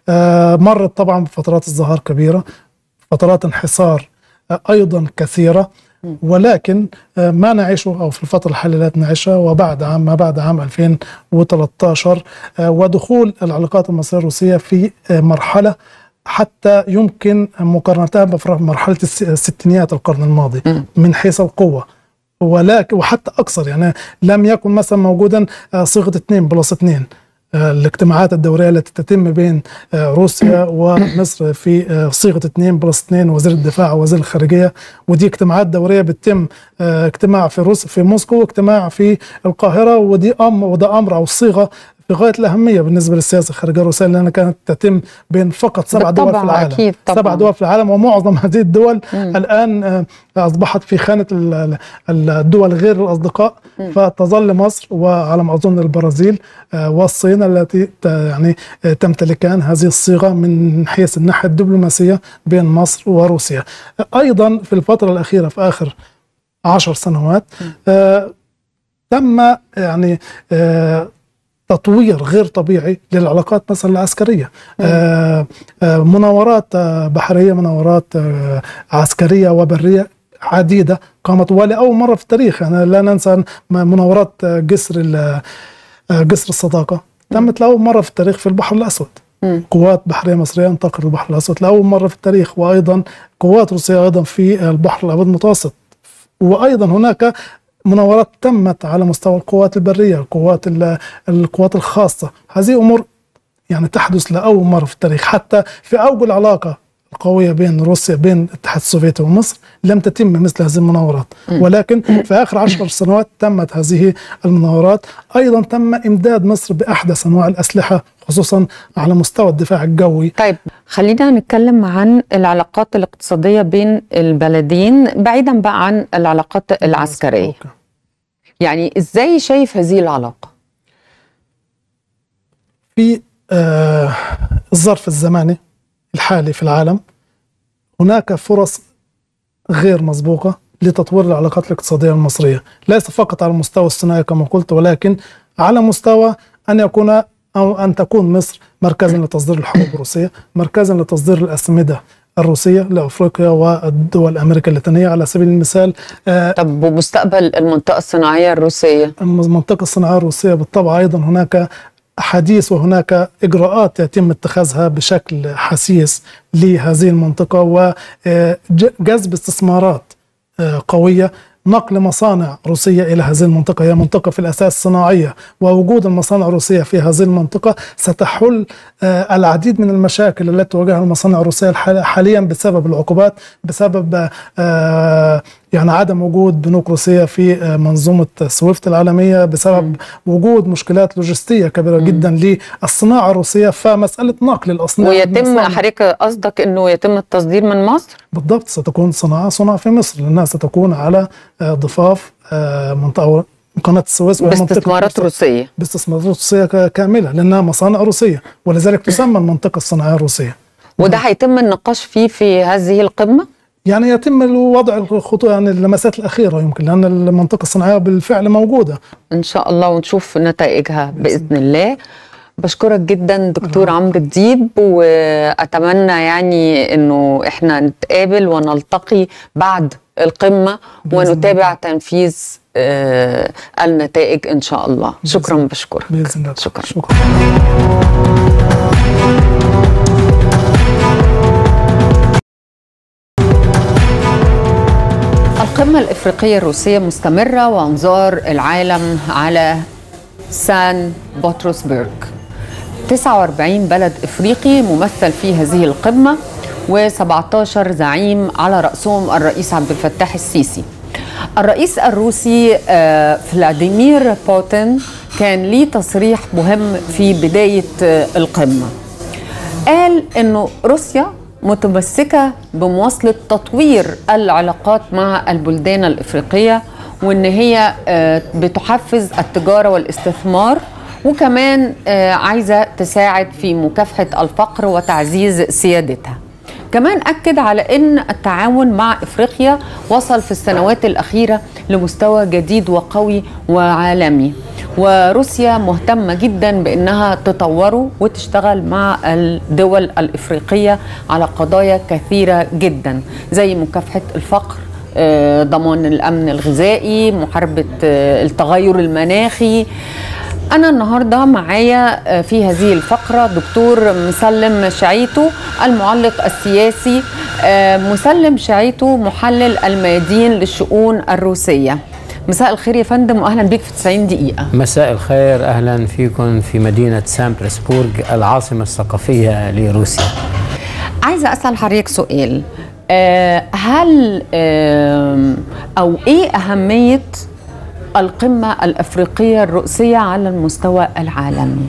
S7: مرت طبعا بفترات ازدهار كبيرة، فترات انحسار أيضا كثيرة، ولكن ما نعيشه أو في الفترة الحالية لا نعيشها وبعد عام ما بعد عام ألفين وثلاثة عشر ودخول العلاقات المصرية الروسية في مرحلة حتى يمكن مقارنتها بمرحلة الستينيات القرن الماضي من حيث القوة، ولكن وحتى أكثر. يعني لم يكن مثلا موجودا صيغة اثنين بلس اثنين، الاجتماعات الدورية التي تتم بين روسيا ومصر في صيغة اثنين بلس اثنين، وزير الدفاع ووزير الخارجية، ودي اجتماعات دورية بتتم اجتماع في روسيا في موسكو واجتماع في القاهرة، ودي أمر وده أمر أو صيغة في غاية الأهمية بالنسبة للسياسة الخارجية الروسية، لأنها كانت تتم بين فقط سبع دول في العالم. أكيد سبع دول في العالم، ومعظم هذه الدول مم. الآن أصبحت في خانة الدول غير الأصدقاء، مم. فتظل مصر وعلى ما أظن البرازيل والصين التي يعني تمتلكان هذه الصيغة من حيث الناحية الدبلوماسية بين مصر وروسيا. أيضا في الفترة الأخيرة في آخر عشر سنوات آه تم يعني آه تطوير غير طبيعي للعلاقات مثلا العسكرية، آه آه مناورات آه بحرية، مناورات آه عسكرية وبرية عديدة قامت، ولأول مرة في التاريخ. يعني لا ننسى مناورات آه جسر آه جسر الصداقة تمت لأول مرة في التاريخ في البحر الأسود. م. قوات بحرية مصرية انتقلت البحر الأسود لأول مرة في التاريخ، وأيضا قوات روسية أيضا في البحر الأبيض المتوسط. وأيضا هناك مناورات تمت على مستوى القوات البرية، القوات القوات الخاصة. هذه أمور يعني تحدث لأول مرة في التاريخ. حتى في أوج العلاقة القوية بين روسيا بين الاتحاد السوفيتي ومصر لم تتم مثل هذه المناورات، ولكن في آخر عشر سنوات تمت هذه المناورات. أيضا تم إمداد مصر بأحدث أنواع الأسلحة خصوصا على مستوى الدفاع الجوي.
S2: طيب خلينا نتكلم عن العلاقات الاقتصادية بين البلدين بعيدا بقى عن العلاقات العسكرية. أوكي. يعني إزاي شايف هذه العلاقة؟
S7: في آه الظرف الزماني الحالي في العالم هناك فرص غير مسبوقة لتطوير العلاقات الاقتصادية المصرية، ليس فقط على المستوى الصناعي كما قلت، ولكن على مستوى أن يكون أو أن تكون مصر مركزا لتصدير الحبوب الروسية، مركزا لتصدير الأسمدة الروسية لأفريقيا والدول أمريكا اللاتينية على سبيل المثال.
S2: آه طب ومستقبل المنطقة الصناعية الروسية؟
S7: المنطقة الصناعية الروسية بالطبع أيضا هناك حديث وهناك إجراءات يتم اتخاذها بشكل حسيس لهذه المنطقة، وجذب استثمارات قوية، نقل مصانع روسية إلى هذه المنطقة. هي منطقة في الأساس صناعية، ووجود المصانع الروسية في هذه المنطقة ستحل العديد من المشاكل التي تواجهها المصانع الروسية حاليا بسبب العقوبات، بسبب يعني عدم وجود بنوك روسية في منظومة سويفت العالمية، بسبب م. وجود مشكلات لوجستية كبيرة م. جدا للصناعة الروسية. فمسألة نقل الأصناع
S2: ويتم حضرتك قصدك أنه يتم التصدير من مصر؟
S7: بالضبط، ستكون صناعة صناعة في مصر، لأنها ستكون على ضفاف منطقة قناة السويس
S2: باستثمارات روسية
S7: باستثمارات روسية كاملة، لأنها مصانع روسية ولذلك تسمى المنطقة الصناعية الروسية.
S2: وده هيتم النقاش فيه في هذه القمة؟
S7: يعني يتم وضع الخطوة يعني اللمسات الأخيرة يمكن، لأن المنطقة الصناعية بالفعل موجودة
S2: إن شاء الله، ونشوف نتائجها بإذن الله. بشكرك جدا دكتور عمرو الديب، وأتمنى يعني إنه إحنا نتقابل ونلتقي بعد القمة ونتابع تنفيذ آه النتائج إن شاء الله. شكرا. بشكرك.
S7: بإذن الله.
S2: شكرا,
S7: شكرا.
S2: القمة الإفريقية الروسية مستمرة، وأنظار العالم على سان بطرسبرغ. تسعة وأربعين بلد إفريقي ممثل في هذه القمة، وسبعة عشر زعيم على رأسهم الرئيس عبد الفتاح السيسي. الرئيس الروسي فلاديمير بوتين كان ليه تصريح مهم في بداية القمة. قال إنه روسيا متمسكة بمواصلة تطوير العلاقات مع البلدان الإفريقية، وإن هي بتحفز التجارة والاستثمار، وكمان عايزة تساعد في مكافحة الفقر وتعزيز سيادتها. كمان أكد على أن التعاون مع إفريقيا وصل في السنوات الأخيرة لمستوى جديد وقوي وعالمي، وروسيا مهتمة جدا بأنها تطوره وتشتغل مع الدول الإفريقية على قضايا كثيرة جدا، زي مكافحة الفقر، ضمان الأمن الغذائي، محاربة التغير المناخي. أنا النهاردة معايا في هذه الفقرة دكتور مسلم شعيتو، المعلق السياسي. مسلم شعيتو محلل الميادين للشؤون الروسية. مساء الخير يا فندم، وأهلا بك في تسعين دقيقة.
S8: مساء الخير، أهلا فيكم في مدينة سان بطرسبورغ العاصمة الثقافية لروسيا.
S2: عايزة أسأل حضرتك سؤال، هل أو إيه أهمية القمة الأفريقية الرئيسية على المستوى العالمي؟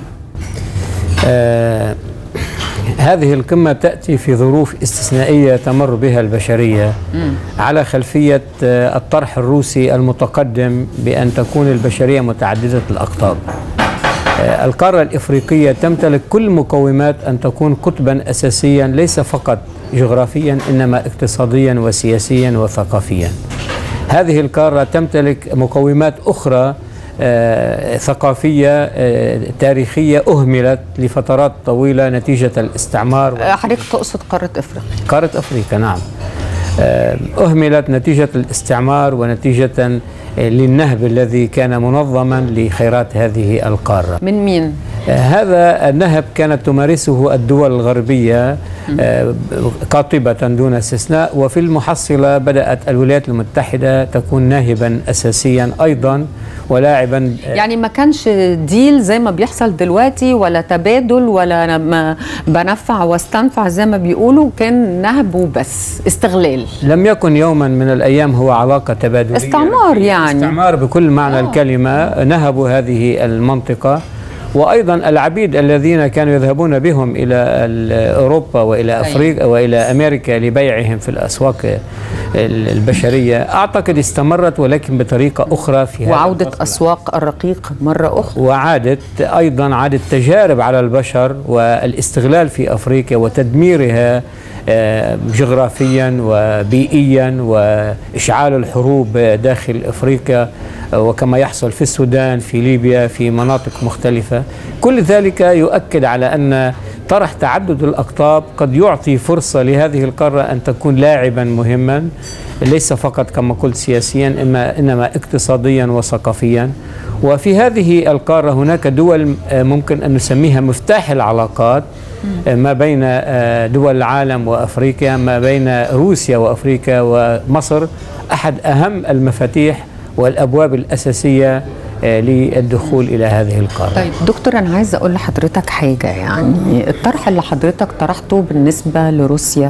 S8: آه هذه القمة تأتي في ظروف استثنائية تمر بها البشرية م. على خلفية آه الطرح الروسي المتقدم بأن تكون البشرية متعددة الأقطاب. آه القارة الإفريقية تمتلك كل مقومات أن تكون قطبا أساسيا، ليس فقط جغرافيا إنما اقتصاديا وسياسيا وثقافيا. هذه القارة تمتلك مقومات أخرى آه ثقافية آه تاريخية أهملت لفترات طويلة نتيجة الاستعمار.
S2: حضرتك تقصد قارة أفريقيا؟
S8: قارة أفريقيا نعم. آه أهملت نتيجة الاستعمار ونتيجة للنهب الذي كان منظما لخيرات هذه القارة.
S2: من مين؟
S8: آه هذا النهب كانت تمارسه الدول الغربية آه قاطبة دون استثناء، وفي المحصلة بدأت الولايات المتحدة تكون ناهبا أساسيا أيضا ولاعبا.
S2: يعني ما كانش ديل زي ما بيحصل دلوقتي، ولا تبادل، ولا ما بنفع واستنفع زي ما بيقولوا، كان نهب وبس، استغلال.
S8: لم يكن يوما من الأيام هو علاقة تبادلية،
S2: استعمار يعني
S8: استعمار بكل معنى آه. الكلمة. نهبوا هذه المنطقة، وأيضا العبيد الذين كانوا يذهبون بهم إلى أوروبا وإلى أفريقيا وإلى أمريكا لبيعهم في الأسواق البشرية، أعتقد استمرت ولكن بطريقة أخرى في هذا
S2: وعودة
S8: الفصل.
S2: أسواق الرقيق مرة أخرى،
S8: وعادت أيضا عادت تجارب على البشر والاستغلال في أفريقيا وتدميرها جغرافيا وبيئيا، وإشعال الحروب داخل أفريقيا وكما يحصل في السودان، في ليبيا، في مناطق مختلفة. كل ذلك يؤكد على أن طرح تعدد الأقطاب قد يعطي فرصة لهذه القارة أن تكون لاعبا مهما، ليس فقط كما قلت سياسيا إنما اقتصاديا وثقافيا. وفي هذه القارة هناك دول ممكن أن نسميها مفتاح العلاقات ما بين دول العالم وأفريقيا، ما بين روسيا وأفريقيا ومصر، أحد أهم المفاتيح والأبواب الأساسية للدخول إلى هذه القارة.
S2: طيب دكتور، أنا عايزة أقول لحضرتك حاجة. يعني الطرح اللي حضرتك طرحته بالنسبة لروسيا،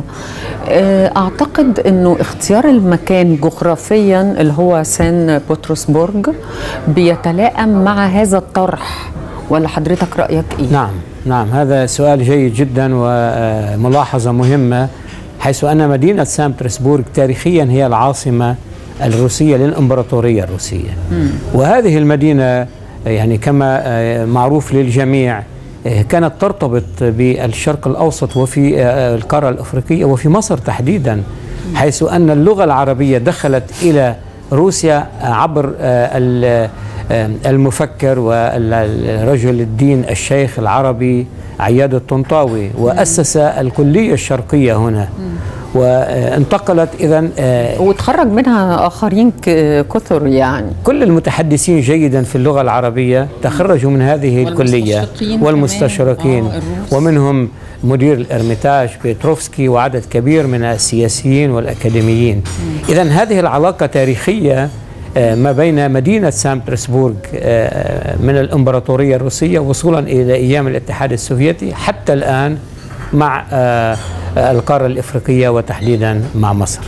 S2: أعتقد أنه اختيار المكان جغرافيا اللي هو سان بطرسبورغ بيتلائم مع هذا الطرح، ولا حضرتك رأيك إيه؟
S8: نعم نعم، هذا سؤال جيد جدا وملاحظة مهمة، حيث أن مدينة سان بطرسبورغ تاريخيا هي العاصمة الروسية للإمبراطورية الروسية. مم. وهذه المدينة يعني كما معروف للجميع كانت ترتبط بالشرق الأوسط وفي القارة الأفريقية وفي مصر تحديدا، حيث أن اللغة العربية دخلت إلى روسيا عبر المفكر والرجل الدين الشيخ العربي عياد الطنطاوي، وأسس الكلية الشرقية هنا وانتقلت إذن
S2: وتخرج منها آخرين كثر. يعني
S8: كل المتحدثين جيدا في اللغة العربية تخرجوا من هذه الكلية، والمستشرقين آه ومنهم مدير الإرميتاج بيتروفسكي وعدد كبير من السياسيين والأكاديميين. إذن هذه العلاقة تاريخية ما بين مدينة سان بطرسبورغ من الإمبراطورية الروسية وصولا إلى أيام الاتحاد السوفيتي حتى الآن، مع القارة الإفريقية وتحديدا مع مصر.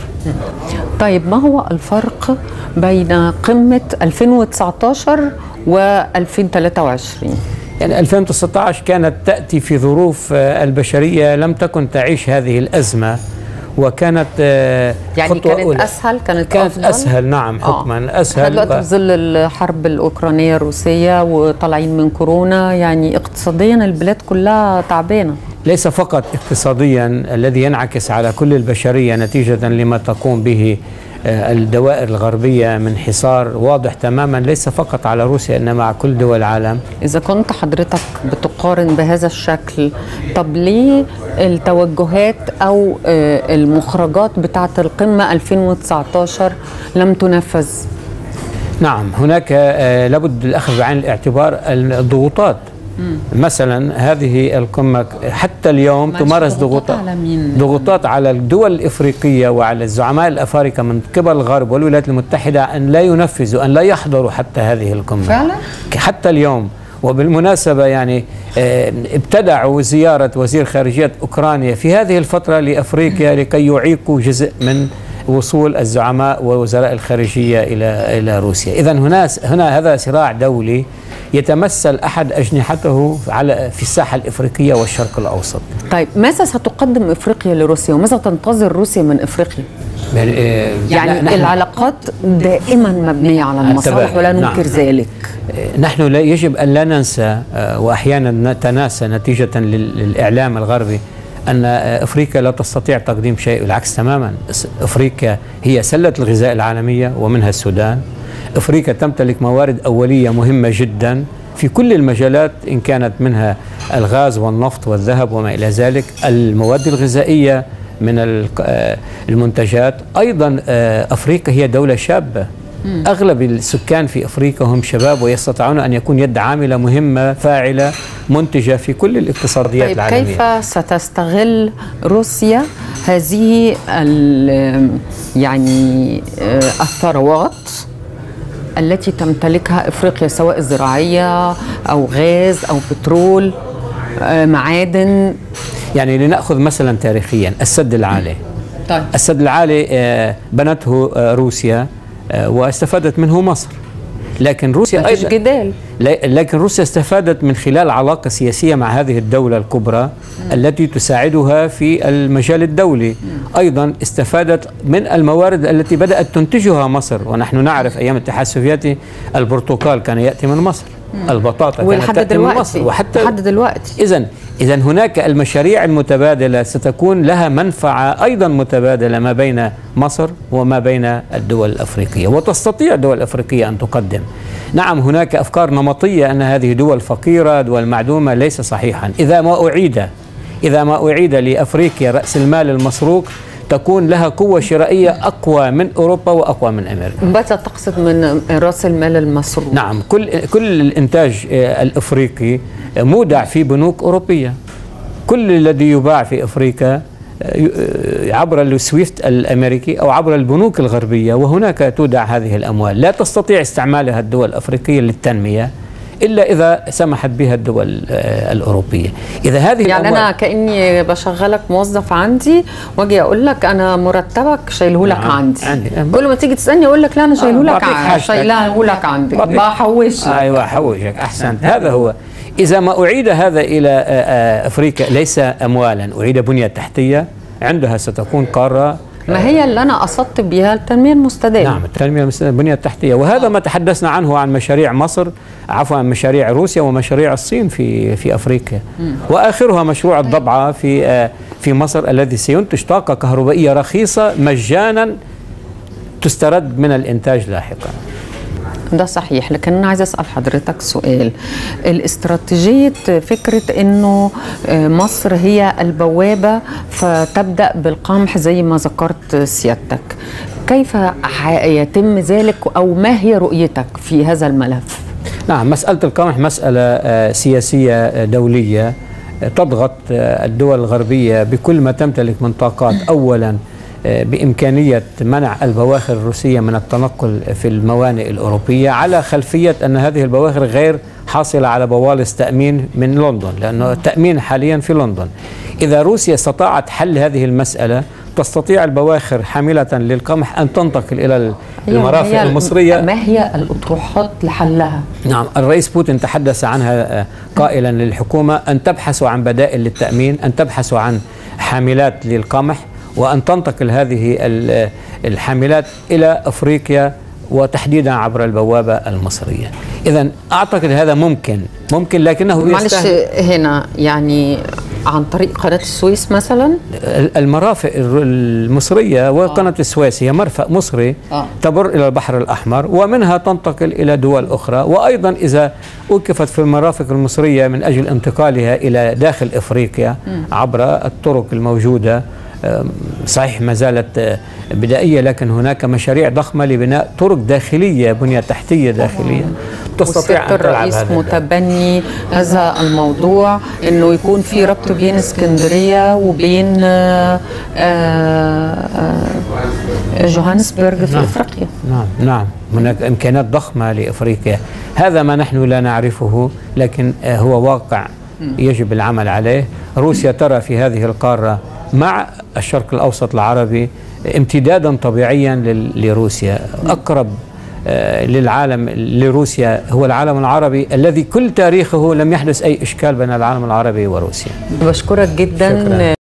S2: طيب ما هو الفرق بين قمة ألفين وتسعة عشر و ألفين وثلاثة وعشرين؟
S8: يعني ألفين وتسعة عشر كانت تأتي في ظروف البشرية لم تكن تعيش هذه الأزمة، وكانت
S2: يعني كانت
S8: أولى.
S2: أسهل كانت,
S8: كانت
S2: أفضل؟
S8: أسهل نعم حكما آه. أسهل
S2: دلوقتي في ظل الحرب الأوكرانية الروسية وطالعين من كورونا، يعني اقتصاديا البلاد كلها تعبانة.
S8: ليس فقط اقتصاديا الذي ينعكس على كل البشرية نتيجة لما تقوم به الدوائر الغربية من حصار واضح تماما ليس فقط على روسيا إنما على كل دول العالم.
S2: إذا كنت حضرتك بتقارن بهذا الشكل، طب ليه التوجهات أو المخرجات بتاعة القمة ألفين وتسعة عشر لم تنفذ؟
S8: نعم هناك لابد الأخذ بعين الاعتبار الضغوطات. مم. مثلا هذه القمة حتى اليوم تمارس ضغوطات على ضغوطات على الدول الإفريقية وعلى الزعماء الأفارقة من قبل الغرب والولايات المتحدة أن لا ينفذوا أن لا يحضروا حتى هذه القمة
S2: فعلا؟
S8: حتى اليوم. وبالمناسبة يعني ابتدعوا زيارة وزير خارجية أوكرانيا في هذه الفترة لأفريقيا لكي يعيقوا جزء من وصول الزعماء ووزراء الخارجية إلى إلى روسيا. إذن هنا هنا هذا صراع دولي يتمثل أحد أجنحته على في الساحة الإفريقية والشرق الأوسط.
S2: طيب ماذا ستقدم إفريقيا لروسيا وماذا تنتظر روسيا من إفريقيا؟
S8: يعني,
S2: يعني العلاقات دائما مبنية على المصالح ولا ننكر نعم. ذلك.
S8: نحن لا يجب أن لا ننسى وأحيانا نتناسى نتيجة للإعلام الغربي أن أفريقيا لا تستطيع تقديم شيء، بالعكس تماما. أفريقيا هي سلة الغذاء العالمية ومنها السودان. أفريقيا تمتلك موارد أولية مهمة جدا في كل المجالات إن كانت منها الغاز والنفط والذهب وما إلى ذلك، المواد الغذائية من المنتجات. أيضا أفريقيا هي دولة شابة، أغلب السكان في أفريقيا هم شباب ويستطيعون أن يكون يد عاملة مهمة فاعلة منتجة في كل الاقتصاديات
S2: طيب
S8: العالمية.
S2: كيف ستستغل روسيا هذه يعني الثروات التي تمتلكها إفريقيا سواء زراعية أو غاز أو بترول معادن؟
S8: يعني لنأخذ مثلا تاريخيا السد العالي.
S2: طيب.
S8: السد العالي بنته روسيا واستفادت منه مصر، لكن روسيا
S2: أيضا جدال.
S8: لكن روسيا استفادت من خلال علاقة سياسية مع هذه الدولة الكبرى م. التي تساعدها في المجال الدولي. م. أيضا استفادت من الموارد التي بدأت تنتجها مصر، ونحن نعرف أيام الاتحاد السوفيتي البرتقال كان يأتي من مصر، م. البطاطا كانت تأتي من مصر،
S2: وحتى لحد دلوقتي.
S8: إذن إذن هناك المشاريع المتبادلة ستكون لها منفعة أيضا متبادلة ما بين مصر وما بين الدول الأفريقية، وتستطيع الدول الأفريقية أن تقدم. نعم هناك أفكار نمطية أن هذه دول فقيرة دول معدومة، ليس صحيحا. إذا ما أعيد إذا ما أعيد لأفريقيا رأس المال المسروق تكون لها قوة شرائية أقوى من أوروبا وأقوى من أمريكا.
S2: ماذا تقصد من رأس المال المسروق؟
S8: نعم كل كل الإنتاج الأفريقي مودع في بنوك أوروبية. كل الذي يباع في أفريقيا عبر السويفت الأمريكي أو عبر البنوك الغربية، وهناك تودع هذه الأموال. لا تستطيع استعمالها الدول الأفريقية للتنمية إلا إذا سمحت بها الدول الأوروبية. إذا هذه
S2: يعني أنا كأني بشغلك موظف عندي واجي أقول لك أنا مرتبك شايله لك نعم. عندي, عندي. كل ما تيجي تسألني أقول لك لا أنا شايله لك عندي شايله لك عندي بحوشك.
S8: أيوة حوشك أحسنت. هذا هو. إذا ما أعيد هذا إلى أفريقيا ليس أموالا، أعيد بنية تحتية، عندها ستكون قارة.
S2: ما هي اللي أنا قصدت بها التنمية المستدامة.
S8: نعم التنمية المستدامة، البنية التحتية، وهذا ما تحدثنا عنه عن مشاريع مصر، عفوا عن مشاريع روسيا ومشاريع الصين في في أفريقيا. م. وآخرها مشروع الضبعة في في مصر الذي سينتج طاقة كهربائية رخيصة مجانا تسترد من الإنتاج لاحقا.
S2: ده صحيح، لكن أنا عايز أسأل حضرتك سؤال. الاستراتيجية فكرة أنه مصر هي البوابة فتبدأ بالقمح زي ما ذكرت سيادتك، كيف يتم ذلك أو ما هي رؤيتك في هذا الملف؟
S8: نعم مسألة القمح مسألة سياسية دولية تضغط الدول الغربية بكل ما تمتلك من طاقات، أولا بإمكانية منع البواخر الروسية من التنقل في الموانئ الأوروبية على خلفية أن هذه البواخر غير حاصلة على بوالص تأمين من لندن، لأنه التأمين حاليا في لندن. إذا روسيا استطاعت حل هذه المسألة تستطيع البواخر حاملة للقمح أن تنتقل إلى المرافق
S6: هي
S8: المصرية.
S6: ما هي الأطروحات لحلها؟
S8: نعم، الرئيس بوتين تحدث عنها قائلا للحكومة أن تبحثوا عن بدائل للتأمين، أن تبحثوا عن حاملات للقمح، وأن تنتقل هذه الحاملات إلى أفريقيا وتحديدا عبر البوابة المصرية. إذا أعتقد هذا ممكن ممكن لكنه
S2: معلش هنا يعني عن طريق قناة السويس مثلا.
S8: المرافق المصرية وقناة آه. السويس هي مرفق مصري آه. تمر إلى البحر الأحمر ومنها تنتقل إلى دول أخرى، وأيضا إذا وقفت في المرافق المصرية من أجل انتقالها إلى داخل إفريقيا م. عبر الطرق الموجودة، صحيح ما زالت بدائية لكن هناك مشاريع ضخمة لبناء طرق داخلية، بنية تحتية داخلية تستطيع أن تلعب
S2: الرئيس هذا متبني هذا الموضوع، أنه يكون في ربط بين اسكندرية وبين جوهانسبرغ في
S8: نعم.
S2: إفريقيا.
S8: نعم نعم هناك إمكانات ضخمة لإفريقيا، هذا ما نحن لا نعرفه لكن هو واقع يجب العمل عليه. روسيا ترى في هذه القارة مع الشرق الأوسط العربي امتدادا طبيعيا لروسيا. أقرب للعالم لروسيا هو العالم العربي الذي كل تاريخه لم يحدث أي إشكال بين العالم العربي وروسيا.
S2: بشكرك جدا. شكرا.